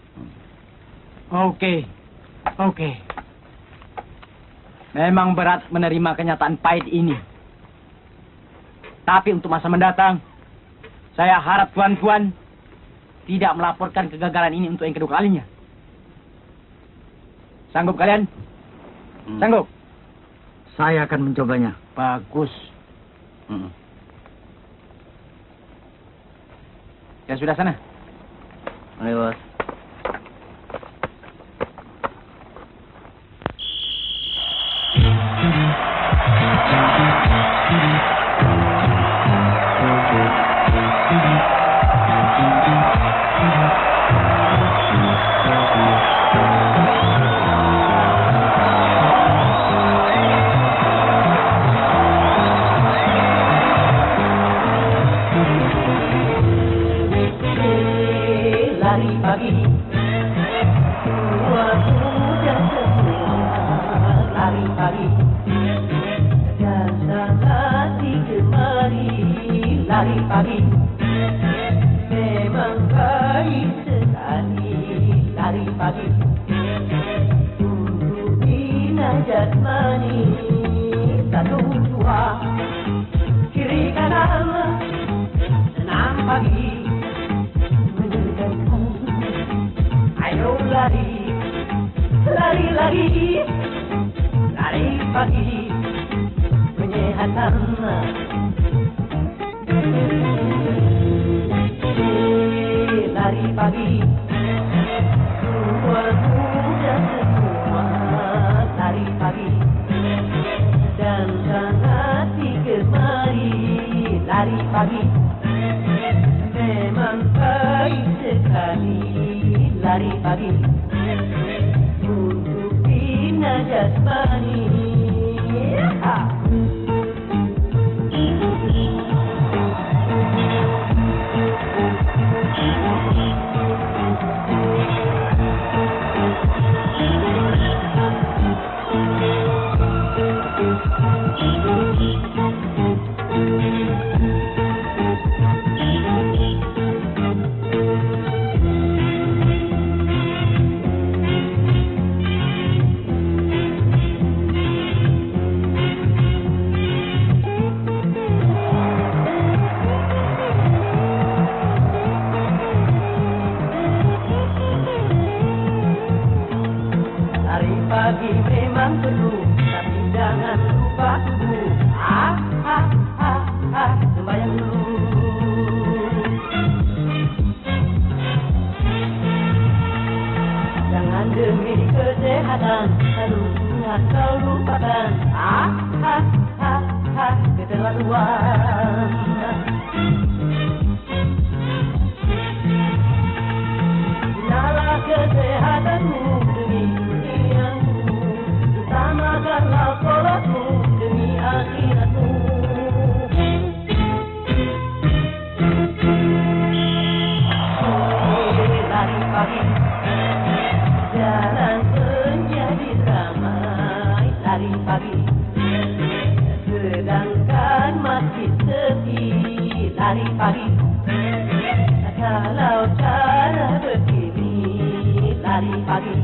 Oke. Oke. Memang berat menerima kenyataan pahit ini. Tapi untuk masa mendatang, saya harap tuan-tuan tidak melaporkan kegagalan ini untuk yang kedua kalinya. Sanggup kalian? Hmm. Sanggup? Saya akan mencobanya. Bagus. Hmm. Ya sudah sana. Ayo, Bos. Lari pagi lari pagi. Memang baik sekali lari pagi untuk bina jasmani. Ah. Pagi memang perlu, tapi jangan lupa tubuh. Ah, ah, ah, ah, sembahyang dulu. Jangan demi kesehatan, lalu ingat kau lupakan. Ah, ah, ah, ah, keterlaluan. Gunalah kesehatanmu demi utamakanlah sholatmu demi akhiratmu. Lari pagi, jalan menjadi ramai. Lari pagi, sedangkan masjid sepi. Lari pagi, kalau cara begini. Lari pagi,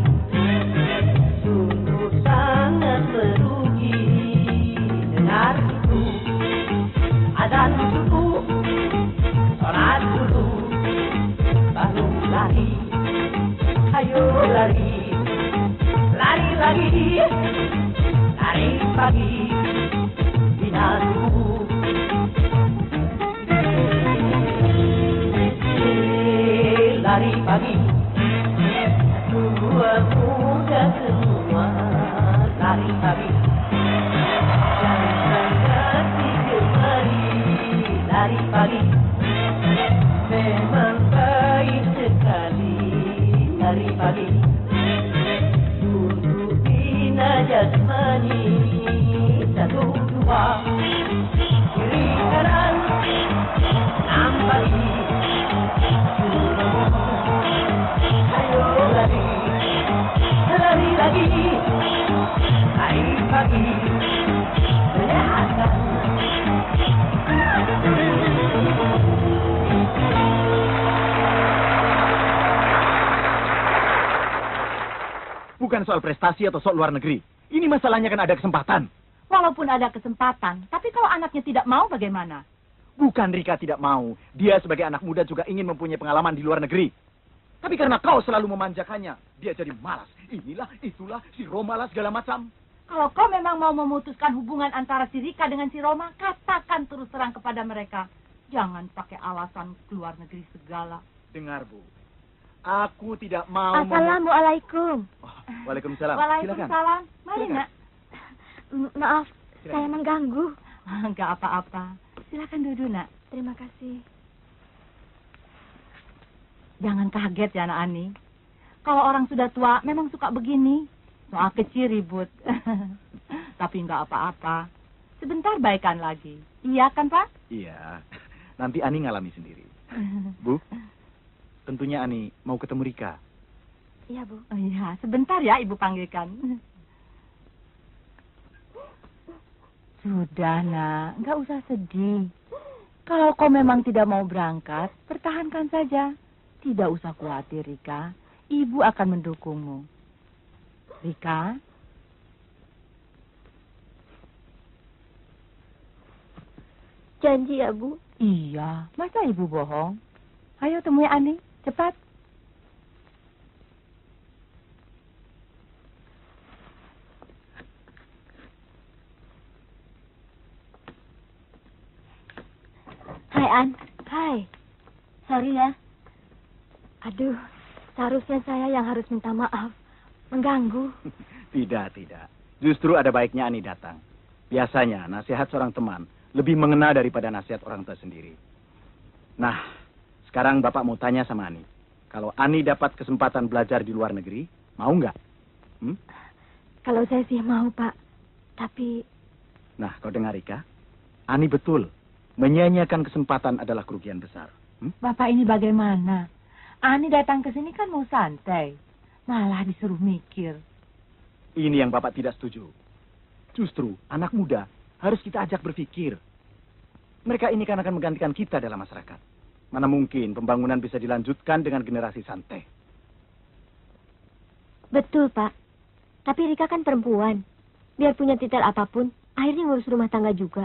sangat merugi. Dengar itu azan subuh, sholat dulu, baru lari. Ayo lari, lari lagi, lari pagi, bina tubuh. Lari pagi, tua muda semua. Lari pagi, jangan ganti kemari. Lari pagi, memang baik sekali. Lari pagi, untuk bina jasmani. Satu dua, kiri kanan, enam pagi. Ayo lari, lari lagi. Lari pagi, sehatkan. Bukan soal prestasi atau soal luar negeri. Ini masalahnya kan ada kesempatan. Walaupun ada kesempatan, tapi kalau anaknya tidak mau bagaimana? Bukan Rika tidak mau. Dia sebagai anak muda juga ingin mempunyai pengalaman di luar negeri. Tapi karena kau selalu memanjakannya, dia jadi malas. Inilah, itulah, si Roma lah segala macam. Kalau kau memang mau memutuskan hubungan antara si Rika dengan si Roma, katakan terus terang kepada mereka. Jangan pakai alasan keluar negeri segala. Dengar, Bu. Aku tidak mau... Assalamualaikum. Oh, waalaikumsalam. Waalaikumsalam. Mari, Silakan. Nak. M- Maaf, Silakan. saya mengganggu. Enggak apa-apa. Silakan duduk, Nak. Terima kasih. Jangan kaget ya, Anak Ani. Kalau orang sudah tua, memang suka begini. Soal kecil ribut. Tapi enggak apa-apa. Sebentar baikan lagi. Iya kan, Pak? Iya. Nanti Ani ngalami sendiri. Bu, tentunya Ani mau ketemu Rika. Iya, Bu. Oh iya, sebentar ya Ibu panggilkan. Sudah, Nak. Enggak usah sedih. Kalau kau memang tidak mau berangkat, pertahankan saja. Tidak usah khawatir, Rika. Ibu akan mendukungmu. Rika? Janji ya, Bu? Iya. Masa Ibu bohong? Ayo temui Ani. Cepat. Hai, An. Hai. Sorry ya. Aduh, seharusnya saya yang harus minta maaf. Mengganggu. Tidak, tidak. Justru ada baiknya Ani datang. Biasanya nasihat seorang teman lebih mengena daripada nasihat orang tua sendiri. Nah, sekarang Bapak mau tanya sama Ani. Kalau Ani dapat kesempatan belajar di luar negeri, mau nggak? Hmm? Kalau saya sih mau, Pak. Tapi... Nah, kau dengar, Rika? Ani betul. Menyia-nyiakan kesempatan adalah kerugian besar. Hmm? Bapak ini bagaimana? Ani datang ke sini kan mau santai. Malah disuruh mikir. Ini yang Bapak tidak setuju. Justru, anak muda harus kita ajak berpikir. Mereka ini kan akan menggantikan kita dalam masyarakat. Mana mungkin pembangunan bisa dilanjutkan dengan generasi santai. Betul, Pak. Tapi Rika kan perempuan. Biar punya titel apapun, akhirnya ngurus rumah tangga juga.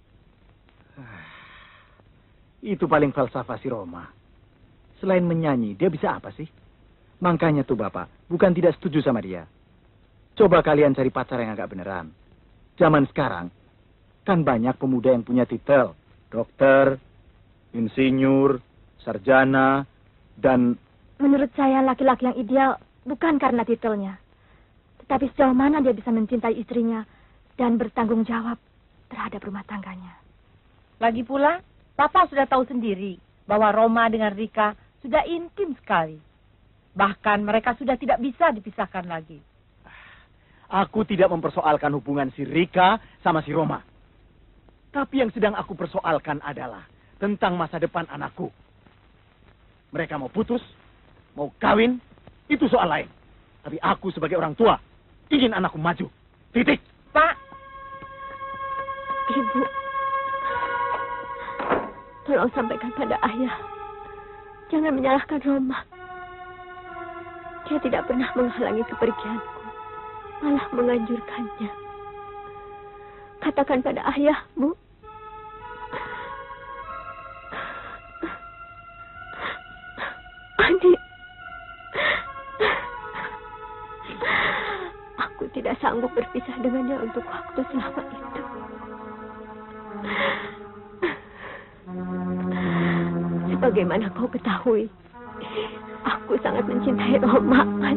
Itu paling falsafah si Roma. Selain menyanyi, dia bisa apa sih? Makanya tuh Bapak, bukan tidak setuju sama dia. Coba kalian cari pacar yang agak beneran. Zaman sekarang, kan banyak pemuda yang punya titel. Dokter, insinyur, sarjana, dan... Menurut saya laki-laki yang ideal bukan karena titelnya. Tetapi sejauh mana dia bisa mencintai istrinya dan bertanggung jawab terhadap rumah tangganya. Lagi pula, Papa sudah tahu sendiri bahwa Roma dengan Rika sudah intim sekali. Bahkan mereka sudah tidak bisa dipisahkan lagi. Aku tidak mempersoalkan hubungan si Rika sama si Roma. Tapi yang sedang aku persoalkan adalah tentang masa depan anakku. Mereka mau putus, mau kawin, itu soal lain. Tapi aku sebagai orang tua, ingin anakku maju. Titik. Pak. Ibu. Tolong sampaikan pada ayah. Jangan menyalahkan Roma. Dia tidak pernah menghalangi kepergianku. Malah menganjurkannya. Katakan pada ayah, Bu. Ani. Aku tidak sanggup berpisah dengannya untuk waktu selama itu. Sebagaimana kau ketahui, aku sangat mencintai Roma, Mas.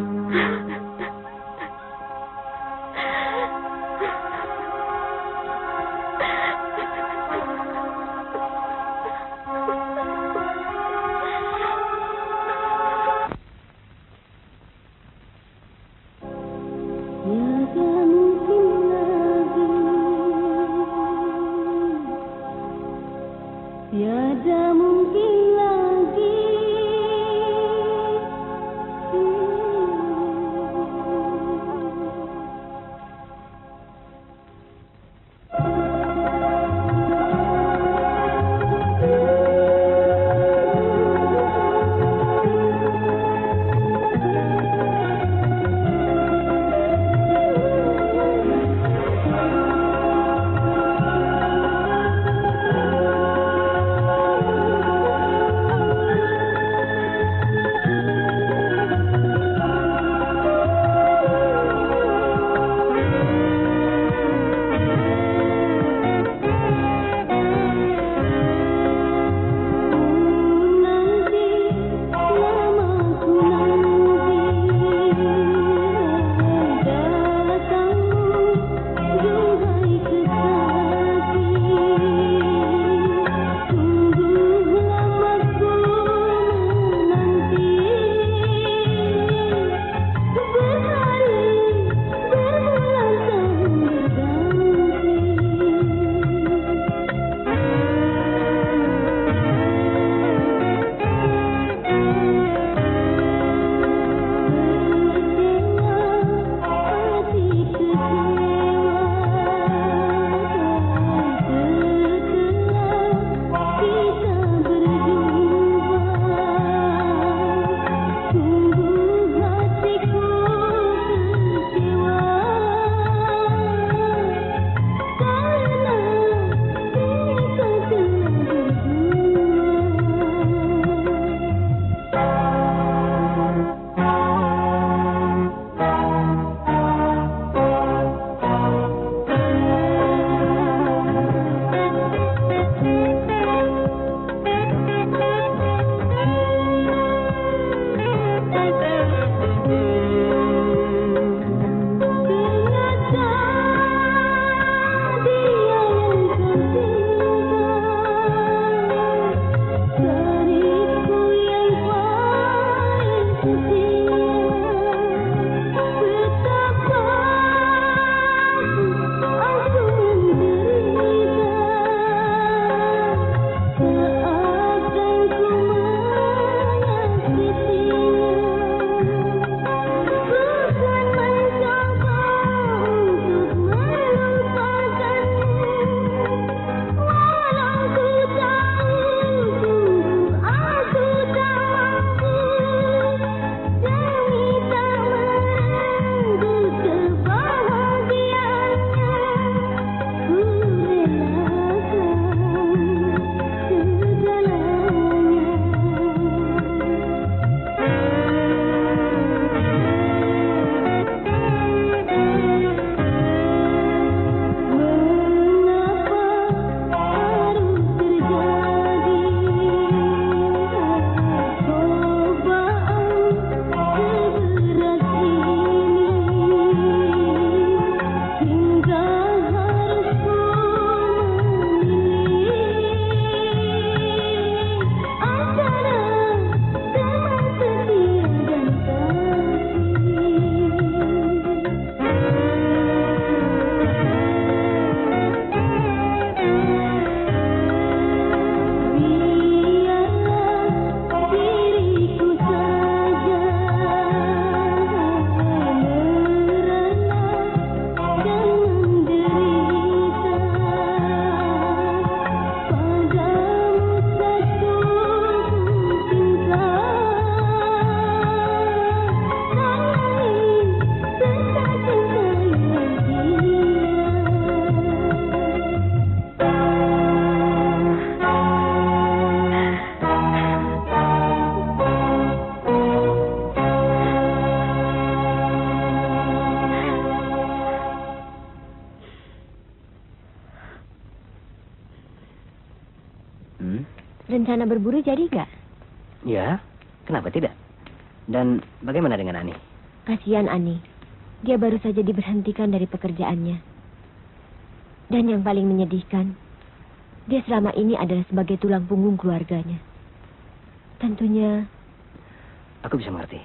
Hmm? Rencana berburu jadi nggak? Ya, kenapa tidak? Dan bagaimana dengan Ani? Kasihan Ani. Dia baru saja diberhentikan dari pekerjaannya. Dan yang paling menyedihkan, dia selama ini adalah sebagai tulang punggung keluarganya. Tentunya... Aku bisa mengerti.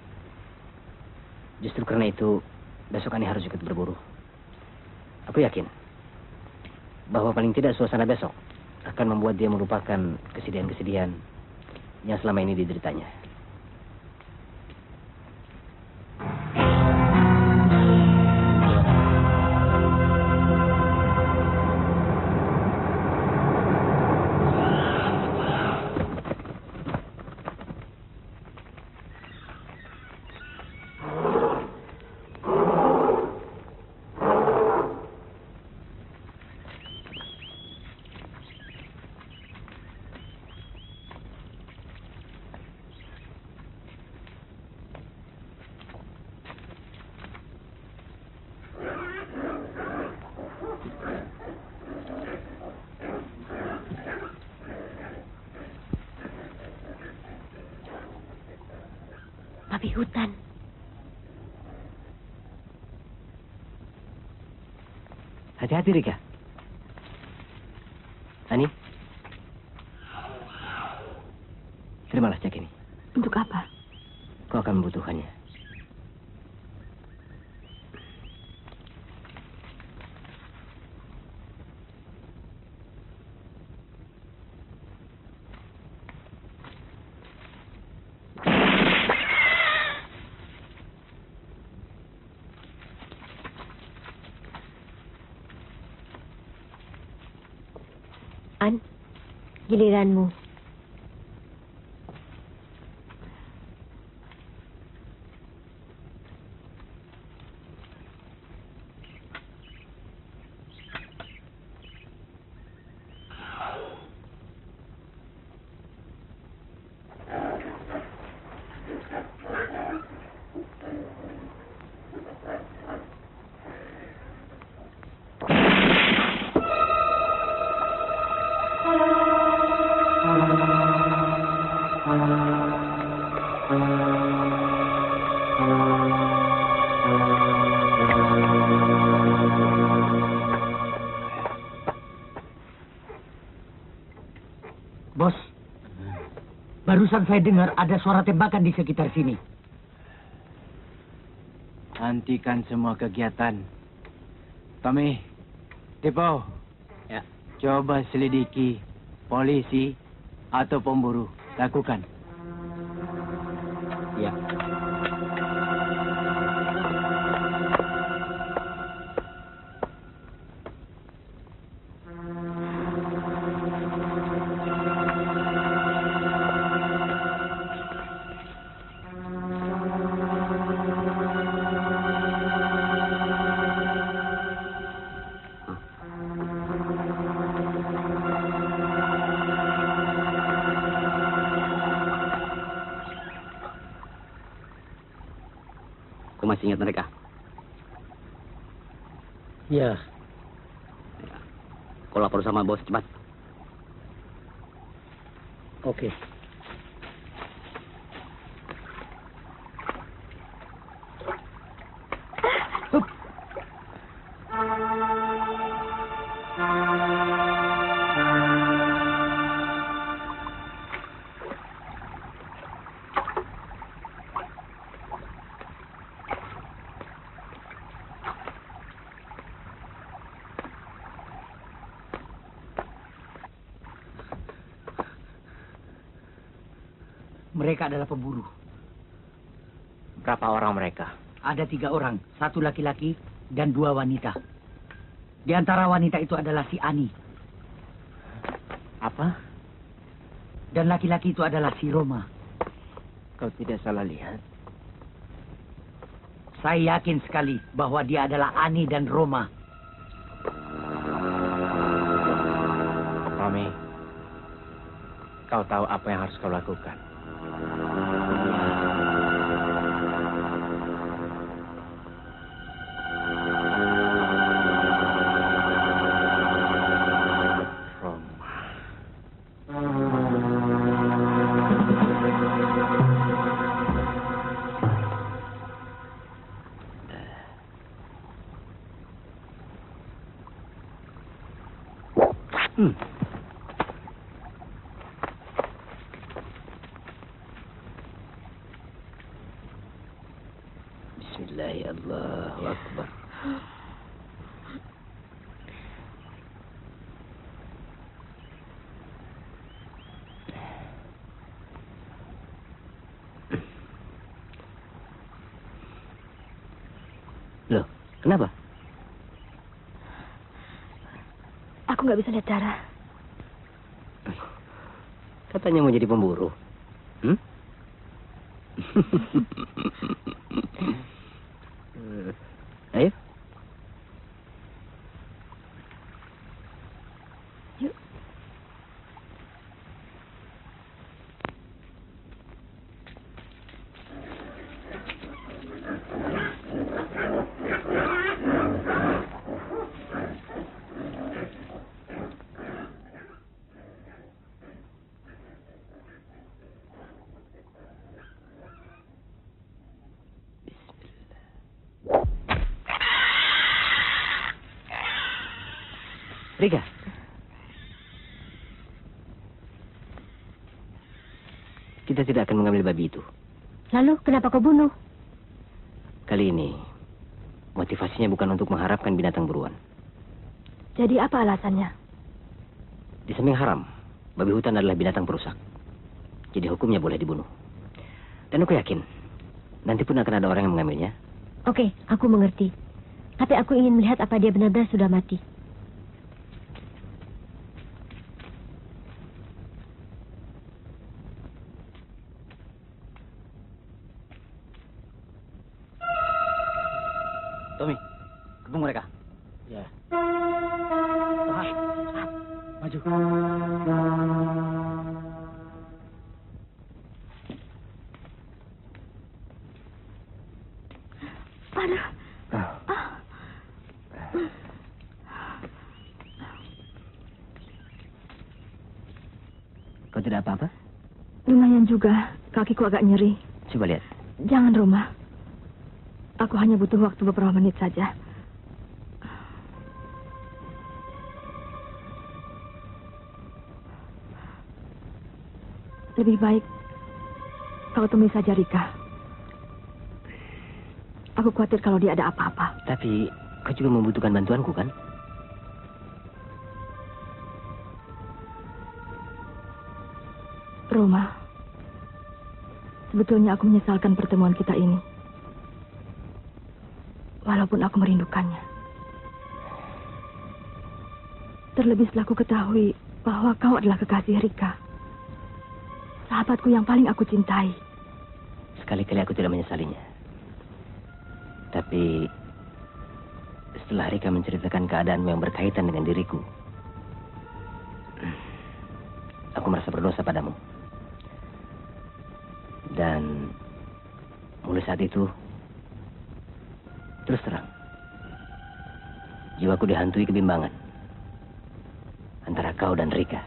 Justru karena itu, besok Ani harus ikut berburu. Aku yakin bahwa paling tidak suasana besok akan membuat dia melupakan kesedihan-kesedihan yang selama ini dideritanya. Babi hutan. Hati-hati, Rika. Ani, terimalah cek ini. Untuk apa? Kau akan membutuhkannya. An, giliranmu. Bos, barusan saya dengar ada suara tembakan di sekitar sini. Hentikan semua kegiatan. Tommy, Tipo, Ya. coba selidiki polisi atau pemburu. Lakukan. Ya. Kau masih ingat mereka? Ya, Kau lapor sama bos cepat. oke. Mereka adalah pemburu. Berapa orang mereka? Ada tiga orang, satu laki-laki dan dua wanita. Di antara wanita itu adalah si Ani. Apa? Dan laki-laki itu adalah si Roma. Kau tidak salah lihat. Saya yakin sekali bahwa dia adalah Ani dan Roma. Tommy, kau tahu apa yang harus kau lakukan. Hmm. Bismillahirrahmanirrahim. Allahu Akbar. Loh, kenapa? Aku nggak bisa lihat darah. Katanya mau jadi pemburu. Hmm? Ayo. Yuk. Rika. Kita tidak akan mengambil babi itu. Lalu kenapa kau bunuh? Kali ini, motivasinya bukan untuk mengharapkan binatang buruan. Jadi apa alasannya? Di samping haram, babi hutan adalah binatang perusak. Jadi hukumnya boleh dibunuh. Dan aku yakin, nanti pun akan ada orang yang mengambilnya. Oke, aku mengerti. Tapi aku ingin melihat apa dia benar-benar sudah mati. Tommy, kepung mereka. Ya. Tahan. Maju. Aduh. Ah. Kau tidak apa-apa? Lumayan juga. Kakiku agak nyeri. Coba lihat. Jangan, Roma. Aku hanya butuh waktu beberapa menit saja. Lebih baik kau temui saja Rika. Aku khawatir kalau dia ada apa-apa. Tapi kau juga membutuhkan bantuanku, kan? Roma, sebetulnya aku menyesalkan pertemuan kita ini. Walaupun aku merindukannya. Terlebih setelah aku ketahui bahwa kau adalah kekasih Rika. Sahabatku yang paling aku cintai. Sekali-kali aku tidak menyesalinya. Tapi setelah Rika menceritakan keadaan yang berkaitan dengan diriku, aku merasa berdosa padamu. Dan mulai saat itu, terus terang, jiwaku dihantui kebimbangan antara kau dan Rika.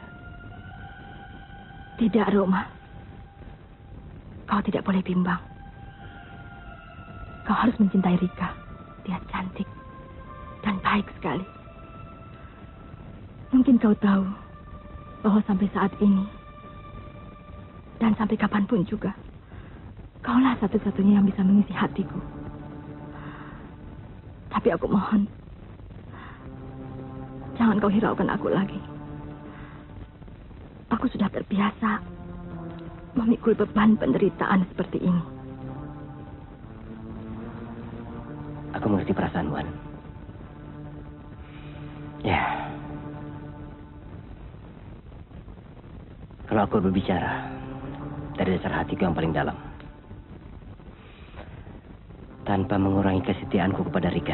Tidak, Roma. Kau tidak boleh bimbang. Kau harus mencintai Rika. Dia cantik dan baik sekali. Mungkin kau tahu bahwa sampai saat ini dan sampai kapanpun juga, kaulah satu-satunya yang bisa mengisi hatiku. Tapi aku mohon, jangan kau hiraukan aku lagi. Aku sudah terbiasa memikul beban penderitaan seperti ini. Aku mengerti perasaan Wan. Ya. Kalau aku berbicara dari dasar hatiku yang paling dalam, tanpa mengurangi kesetiaanku kepada Rika,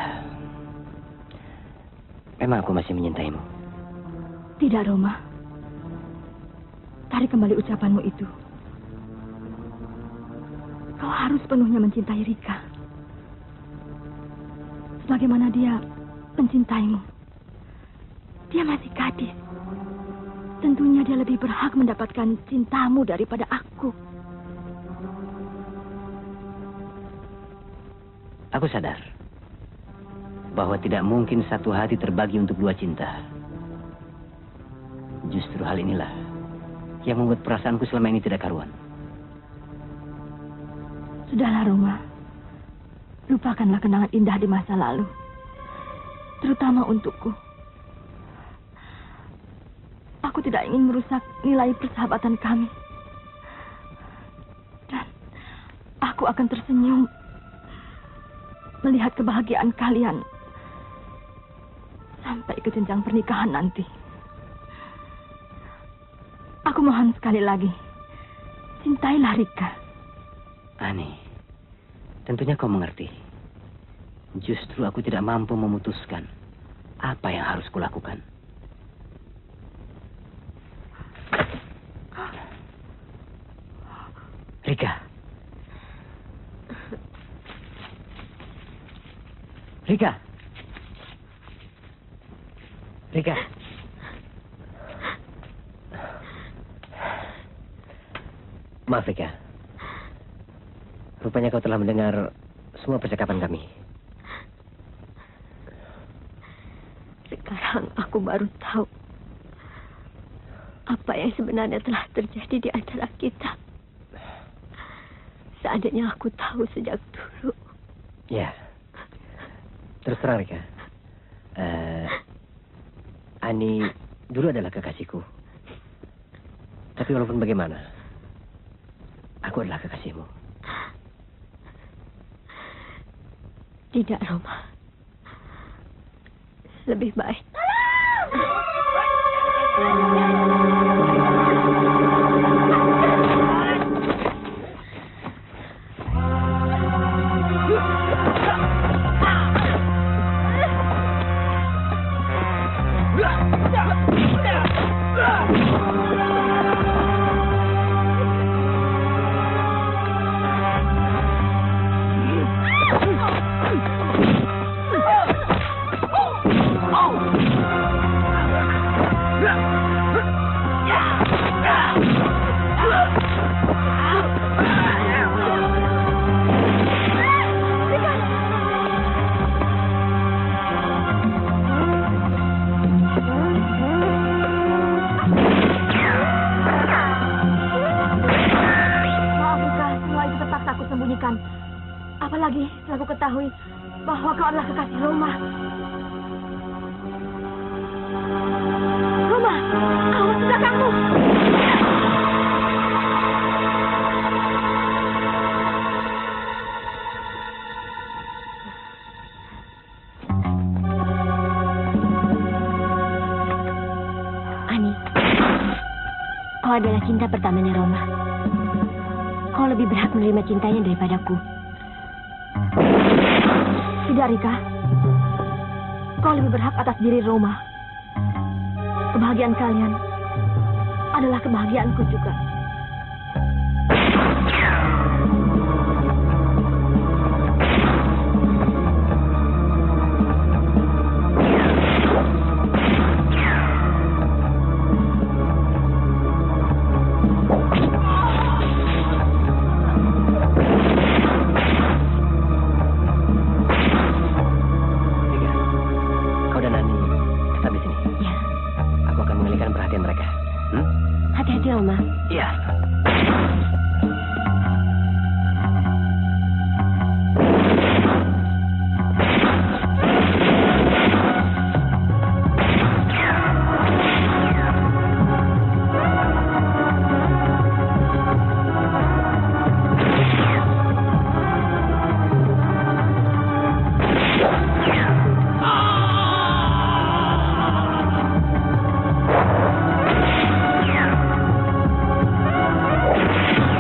memang aku masih menyintaimu. Tidak, Roma. Tarik kembali ucapanmu itu. Kau harus penuhnya mencintai Rika. Sebagaimana dia mencintaimu. Dia masih gadis. tentunya dia lebih berhak mendapatkan cintamu daripada aku. Aku sadar bahwa tidak mungkin satu hati terbagi untuk dua cinta. Justru hal inilah yang membuat perasaanku selama ini tidak karuan. Sudahlah, Roma. Lupakanlah kenangan indah di masa lalu. Terutama untukku. Aku tidak ingin merusak nilai persahabatan kami. Dan aku akan tersenyum melihat kebahagiaan kalian sampai ke jenjang pernikahan nanti. Aku mohon sekali lagi, cintailah Rika. Ani, tentunya kau mengerti. Justru aku tidak mampu memutuskan apa yang harus kulakukan. Rika. Rika. Rika. Maaf, Rika. Rupanya kau telah mendengar semua percakapan kami. Sekarang aku baru tahu apa yang sebenarnya telah terjadi di antara kita. Seandainya aku tahu sejak dulu. Ya. Terus terang, Rika. Uh, Ani dulu adalah kekasihku. Tapi walaupun bagaimana, aku adalah kekasihmu. Tidak, Roma. Lebih baik. Apalagi setelah aku ketahui bahwa kau adalah kekasih Roma. Roma, awas di belakangmu. Ani, kau adalah cinta pertamanya Roma. Kau lebih berhak menerima cintanya daripadaku. Tidak, Rika. Kau lebih berhak atas diri Roma. Kebahagiaan kalian adalah kebahagiaanku juga. Yeah.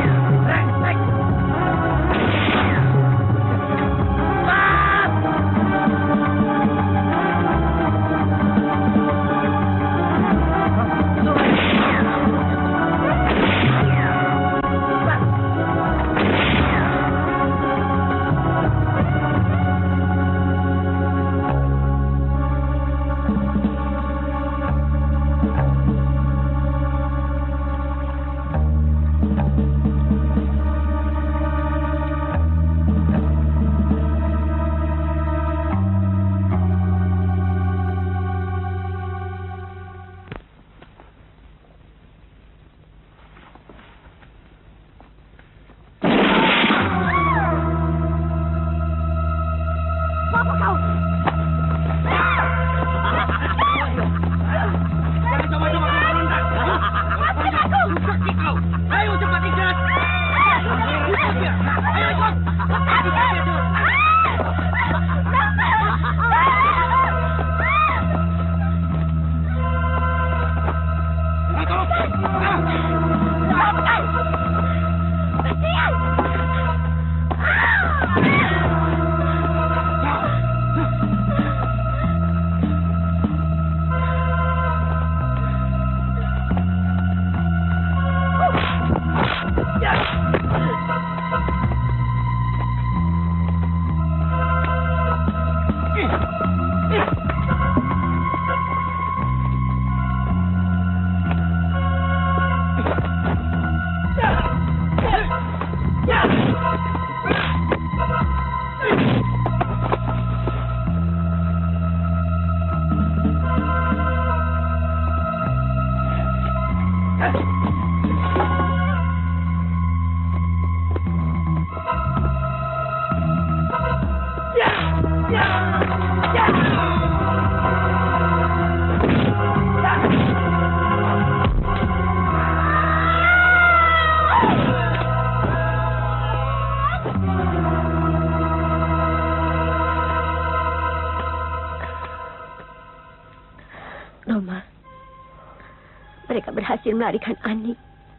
Roma, mereka berhasil melarikan Ani.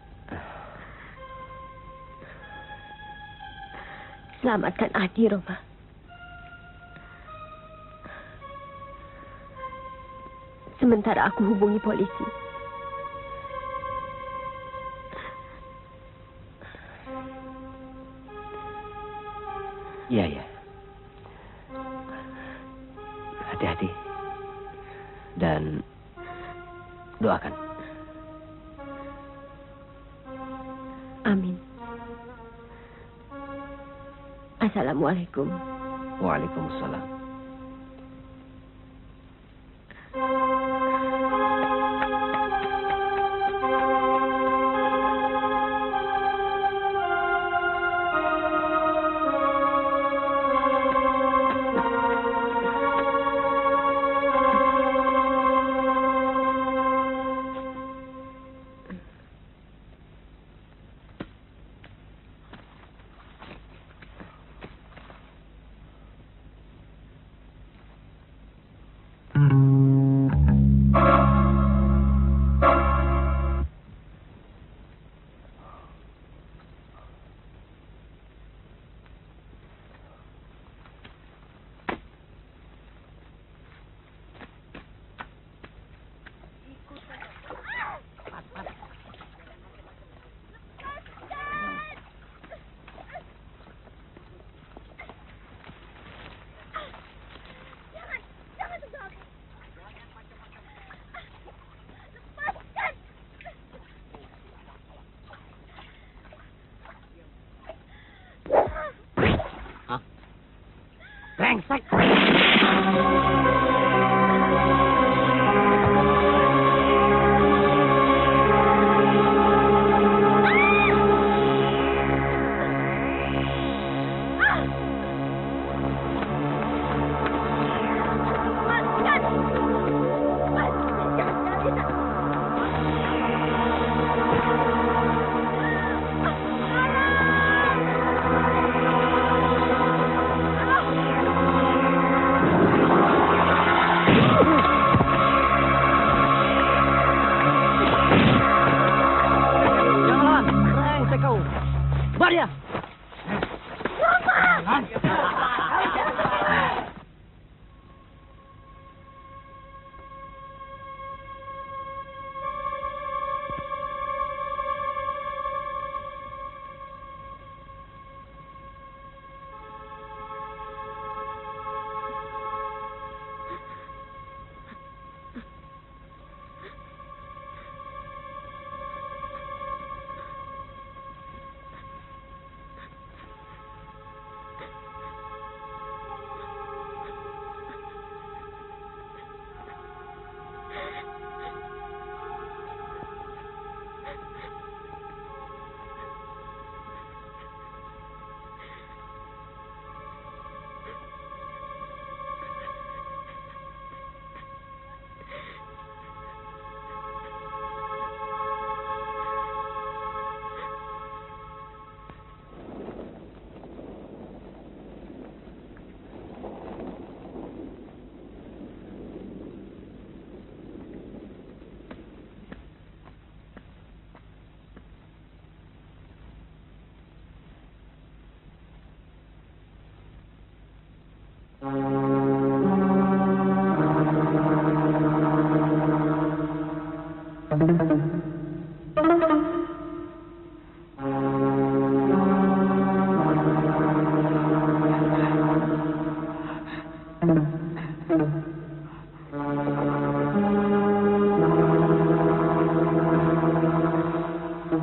Selamatkan Adi, Roma. Sementara aku hubungi polisi. Iya, ya. Hati-hati. Dan doakan. Amin. Assalamualaikum. Waalaikumsalam. Brengsek.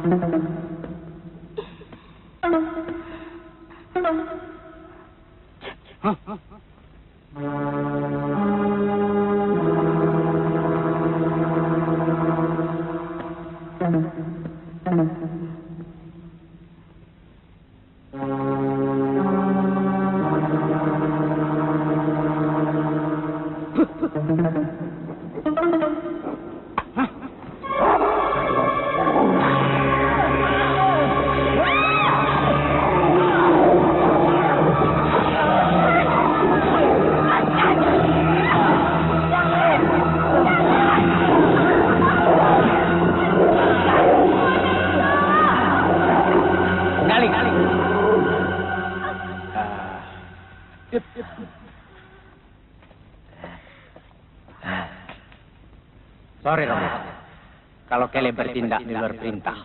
Sorry, Romo. Kalau Kele bertindak di luar perintah.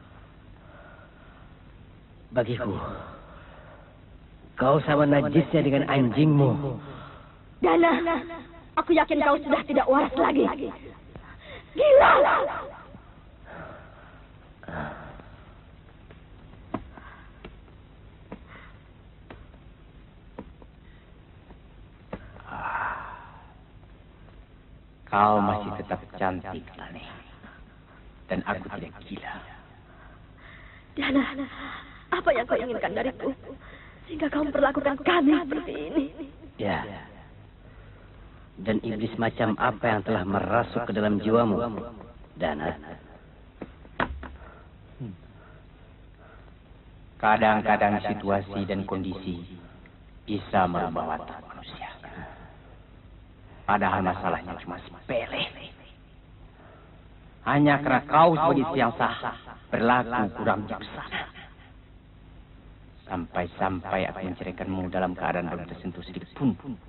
Bagiku, kau sama najisnya dengan anjingmu. Dana, aku yakin kau sudah tidak waras lagi. Gila! Kau masih tetap cantik, Lani. Dan aku tidak gila. Dana, apa yang kau inginkan dariku? Sehingga kau memperlakukan kami seperti ini. Ya. Dan iblis macam apa yang telah merasuk ke dalam jiwamu, Dana? Kadang-kadang situasi dan kondisi bisa merubah watak manusia. Padahal masalahnya cuma sepele. Hanya karena kau sebagai istri yang sah berlaku kurang bijaksana. Sampai-sampai aku menceraikanmu dalam keadaan belum tersentuh sedikit pun.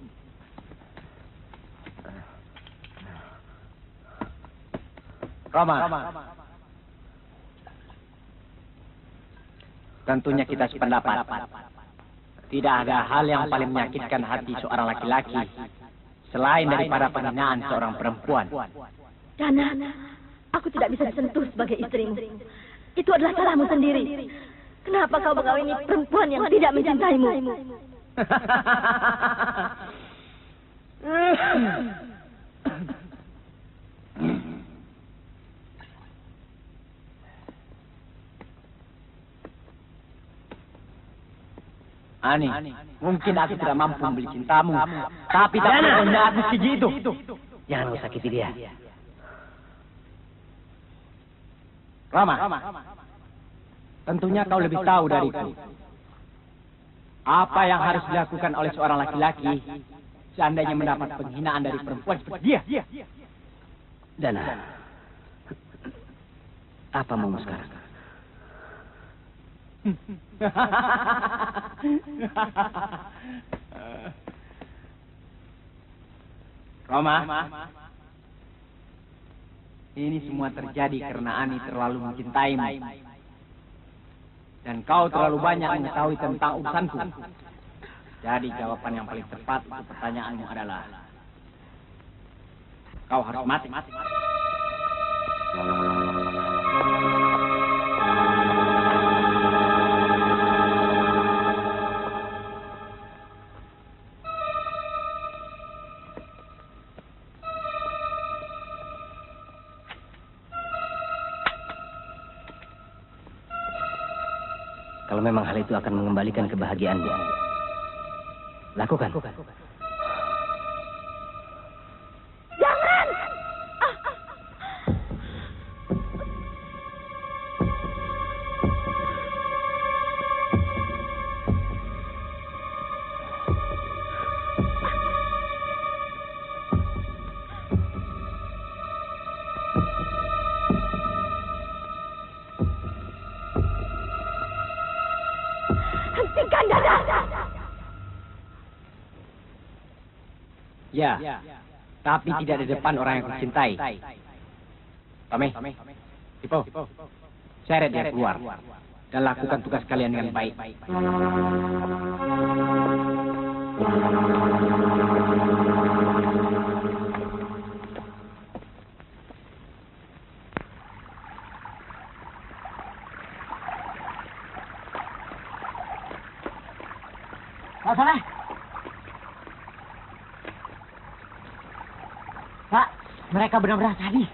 Roma, tentunya kita sependapat. Tidak ada hal yang paling menyakitkan hati seorang laki-laki selain daripada penghinaan seorang perempuan. Dana, aku tidak bisa disentuh sebagai istrimu. Itu adalah salahmu sendiri. Kenapa kau mengawini perempuan yang tidak mencintaimu? Ani, mungkin aku tidak mampu membeli cintamu, tapi tak pernah aku segitu. Jangan kau sakiti dia. Rama, tentunya kau lebih tahu dariku. Apa yang harus dilakukan oleh seorang laki-laki seandainya mendapat penghinaan dari perempuan seperti dia? Dana, apa maumu sekarang? Roma, ini semua terjadi karena Ani terlalu mencintaimu. Dan kau terlalu banyak mengetahui tentang urusanku. Jadi jawaban yang paling tepat untuk pertanyaanmu adalah kau harus mati. Kalau memang hal itu akan mengembalikan kebahagiaannya, lakukan. Jangan! Hentikan, Dana! Ya, tapi tidak di depan orang yang kucintai. Tommy, Tipo, seret dia keluar dan lakukan tugas kalian dengan baik. Pak Saleh. Pak, mereka benar-benar sadis.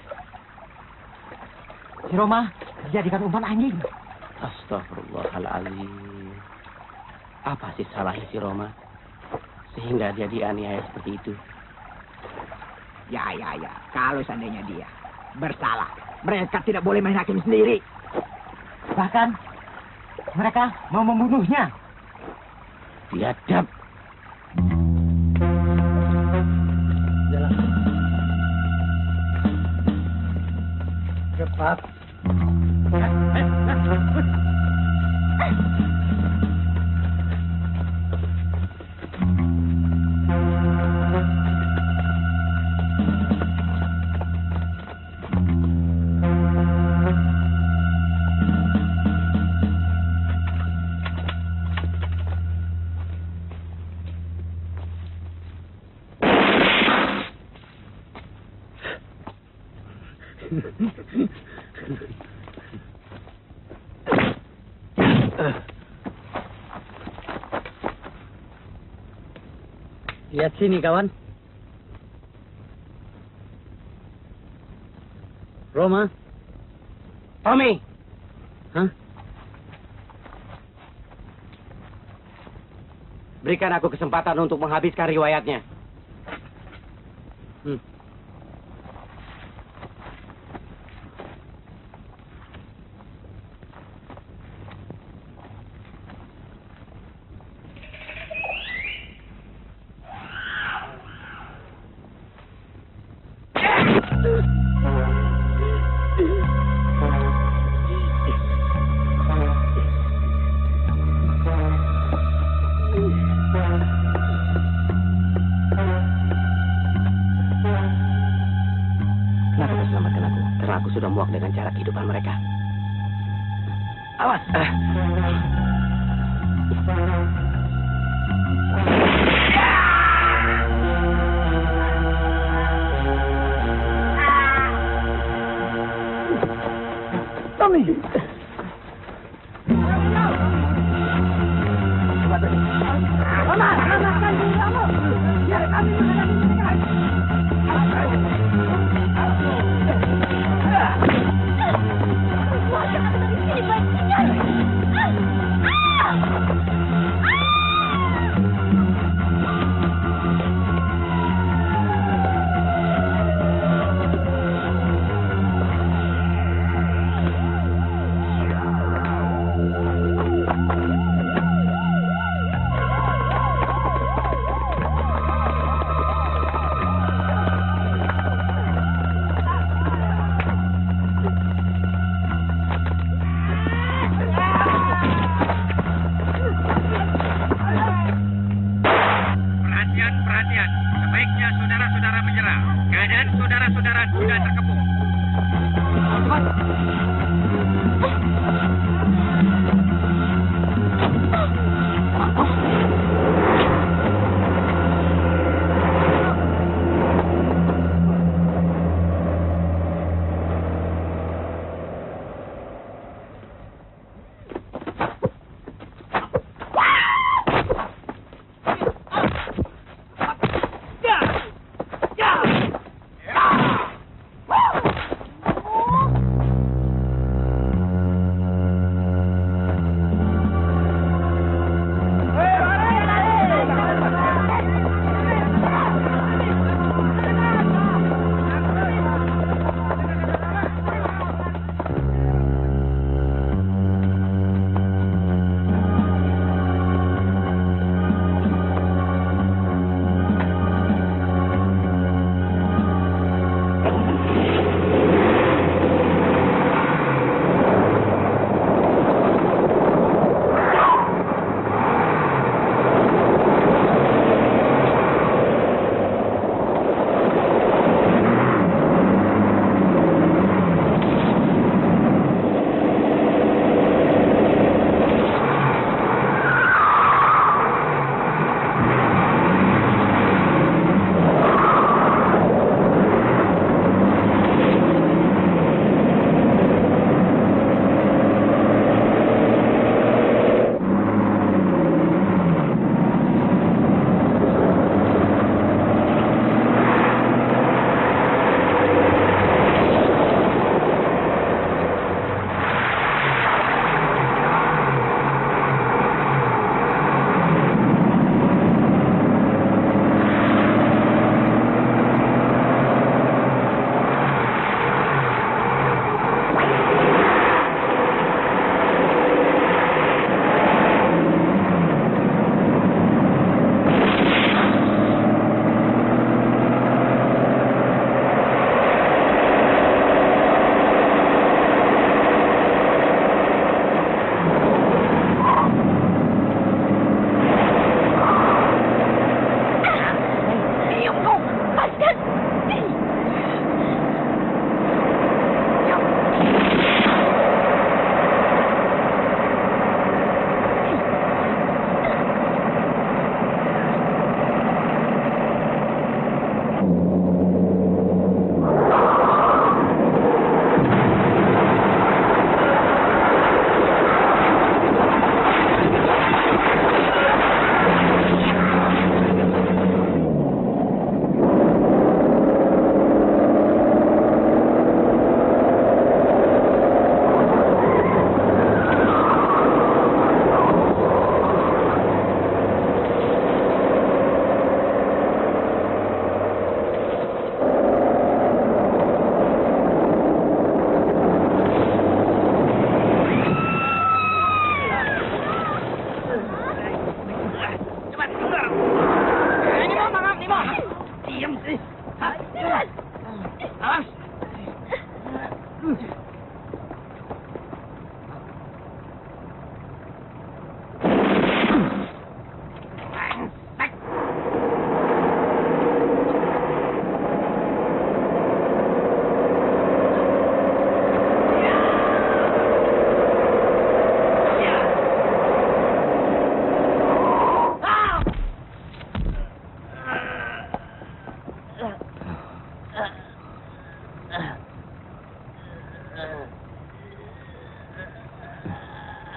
Si Roma dijadikan umpan anjing. Astagfirullahaladzim. Apa sih salahnya si Roma? Sehingga dia dianiaya seperti itu. Ya, ya, ya. Kalau seandainya dia bersalah, mereka tidak boleh main hakim sendiri. Bahkan, mereka mau membunuhnya. Biadab. Cepat. Lihat sini, kawan. Roma. Tommy. Hah? Berikan aku kesempatan untuk menghabiskan riwayatnya. Hmm. Kenapa kau selamatkan aku? Karena aku sudah muak dengan cara kehidupan mereka. Awas! Tommy! Mama, selamatkan diri kamu! Biar kami menghadapi mereka!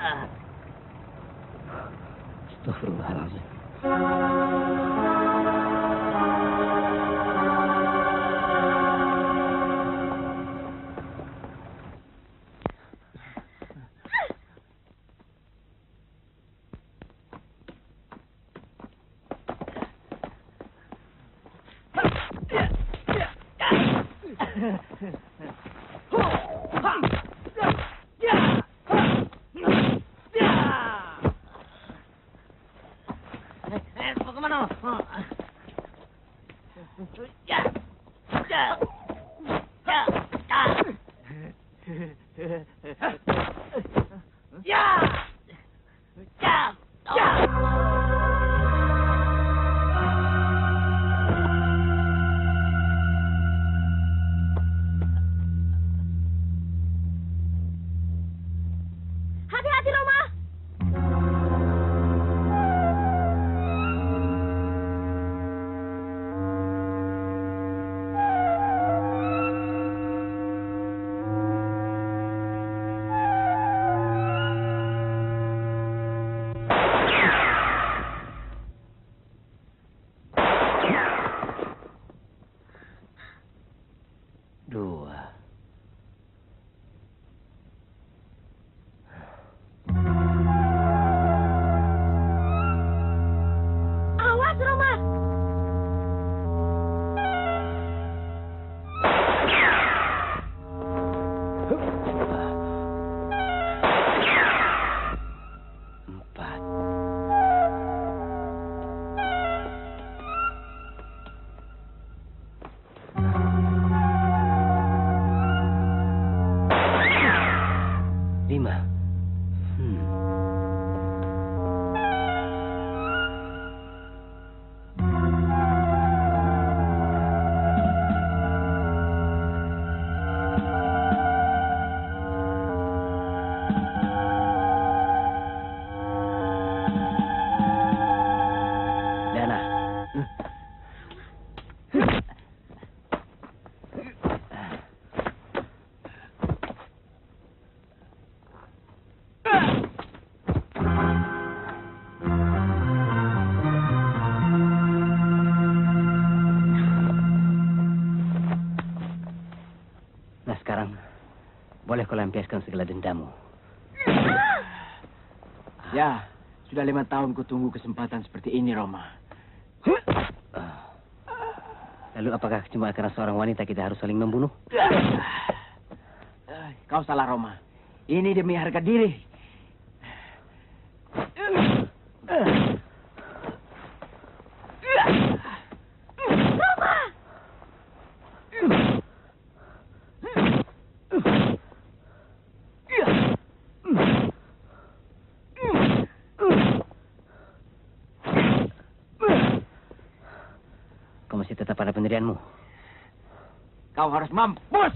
Astagfirullahaladzim. Hati-hati, Roma. Dua. Awas, Roma. Empat. Lima. Hmm. Dana. Nah sekarang, boleh kau lampiaskan segala dendamu. Ya, sudah lima tahun ku tunggu kesempatan seperti ini, Roma. Lalu apakah cuma karena seorang wanita kita harus saling membunuh? Kau salah, Roma. Ini demi harga diri. Kau masih tetap pada pendirianmu. Kau harus mampus!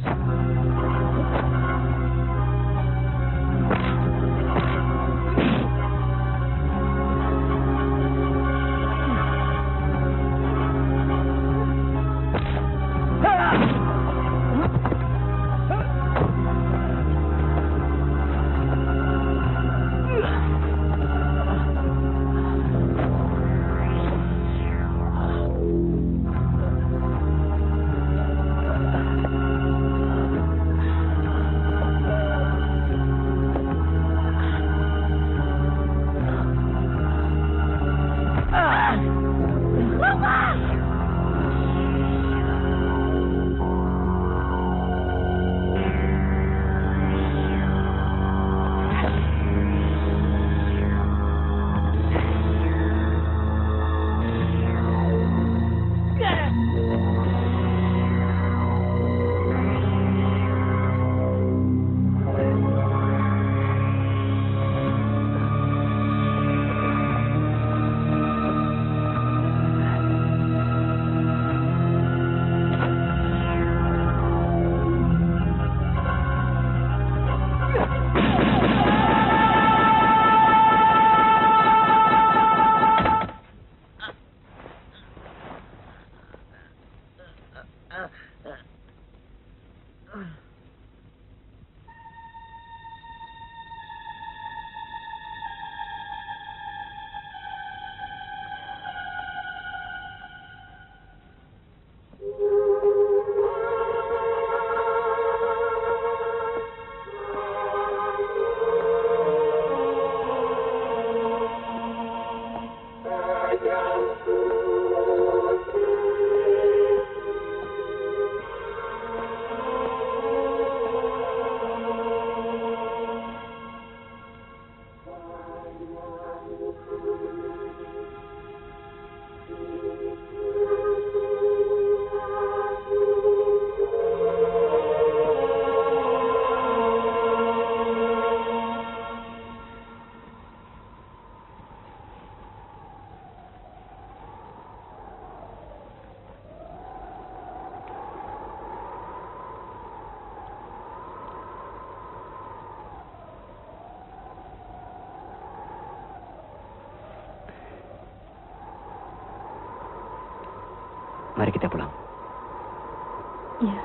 Mari kita pulang. Ya.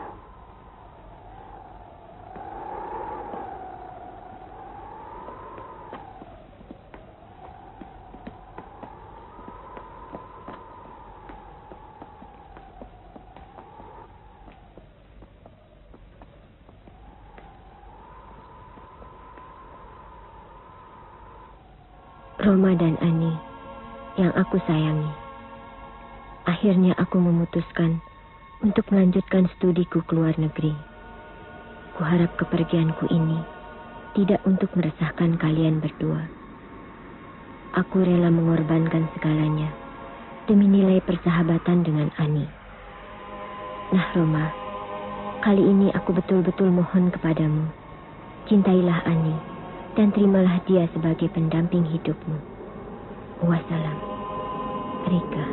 Roma dan Ani yang aku sayangi. Akhirnya aku memutuskan untuk melanjutkan studiku ke luar negeri. Kuharap kepergianku ini tidak untuk meresahkan kalian berdua. Aku rela mengorbankan segalanya demi nilai persahabatan dengan Ani. Nah Roma, kali ini aku betul-betul mohon kepadamu. Cintailah Ani dan terimalah dia sebagai pendamping hidupmu. Wassalam. Rika.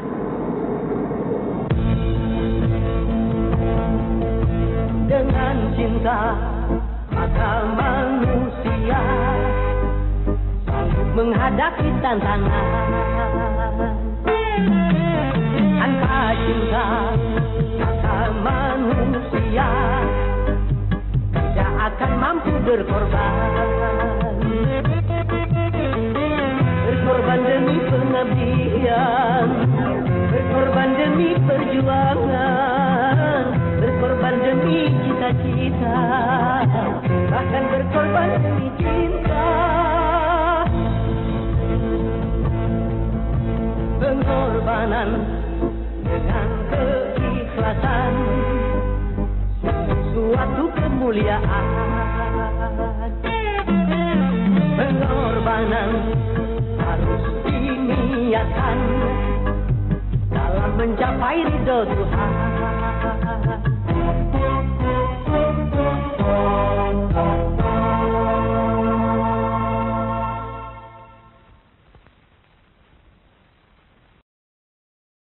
Dengan cinta maka manusia sanggup menghadapi tantangan. Tanpa cinta maka manusia tidak akan mampu berkorban. Berkorban demi pengabdian, berkorban demi perjuangan, berkorban demi cita-cita, bahkan berkorban demi cinta. Pengorbanan dengan keikhlasan, suatu kemuliaan. Pengorbanan harus diniatkan dalam mencapai ridho Tuhan.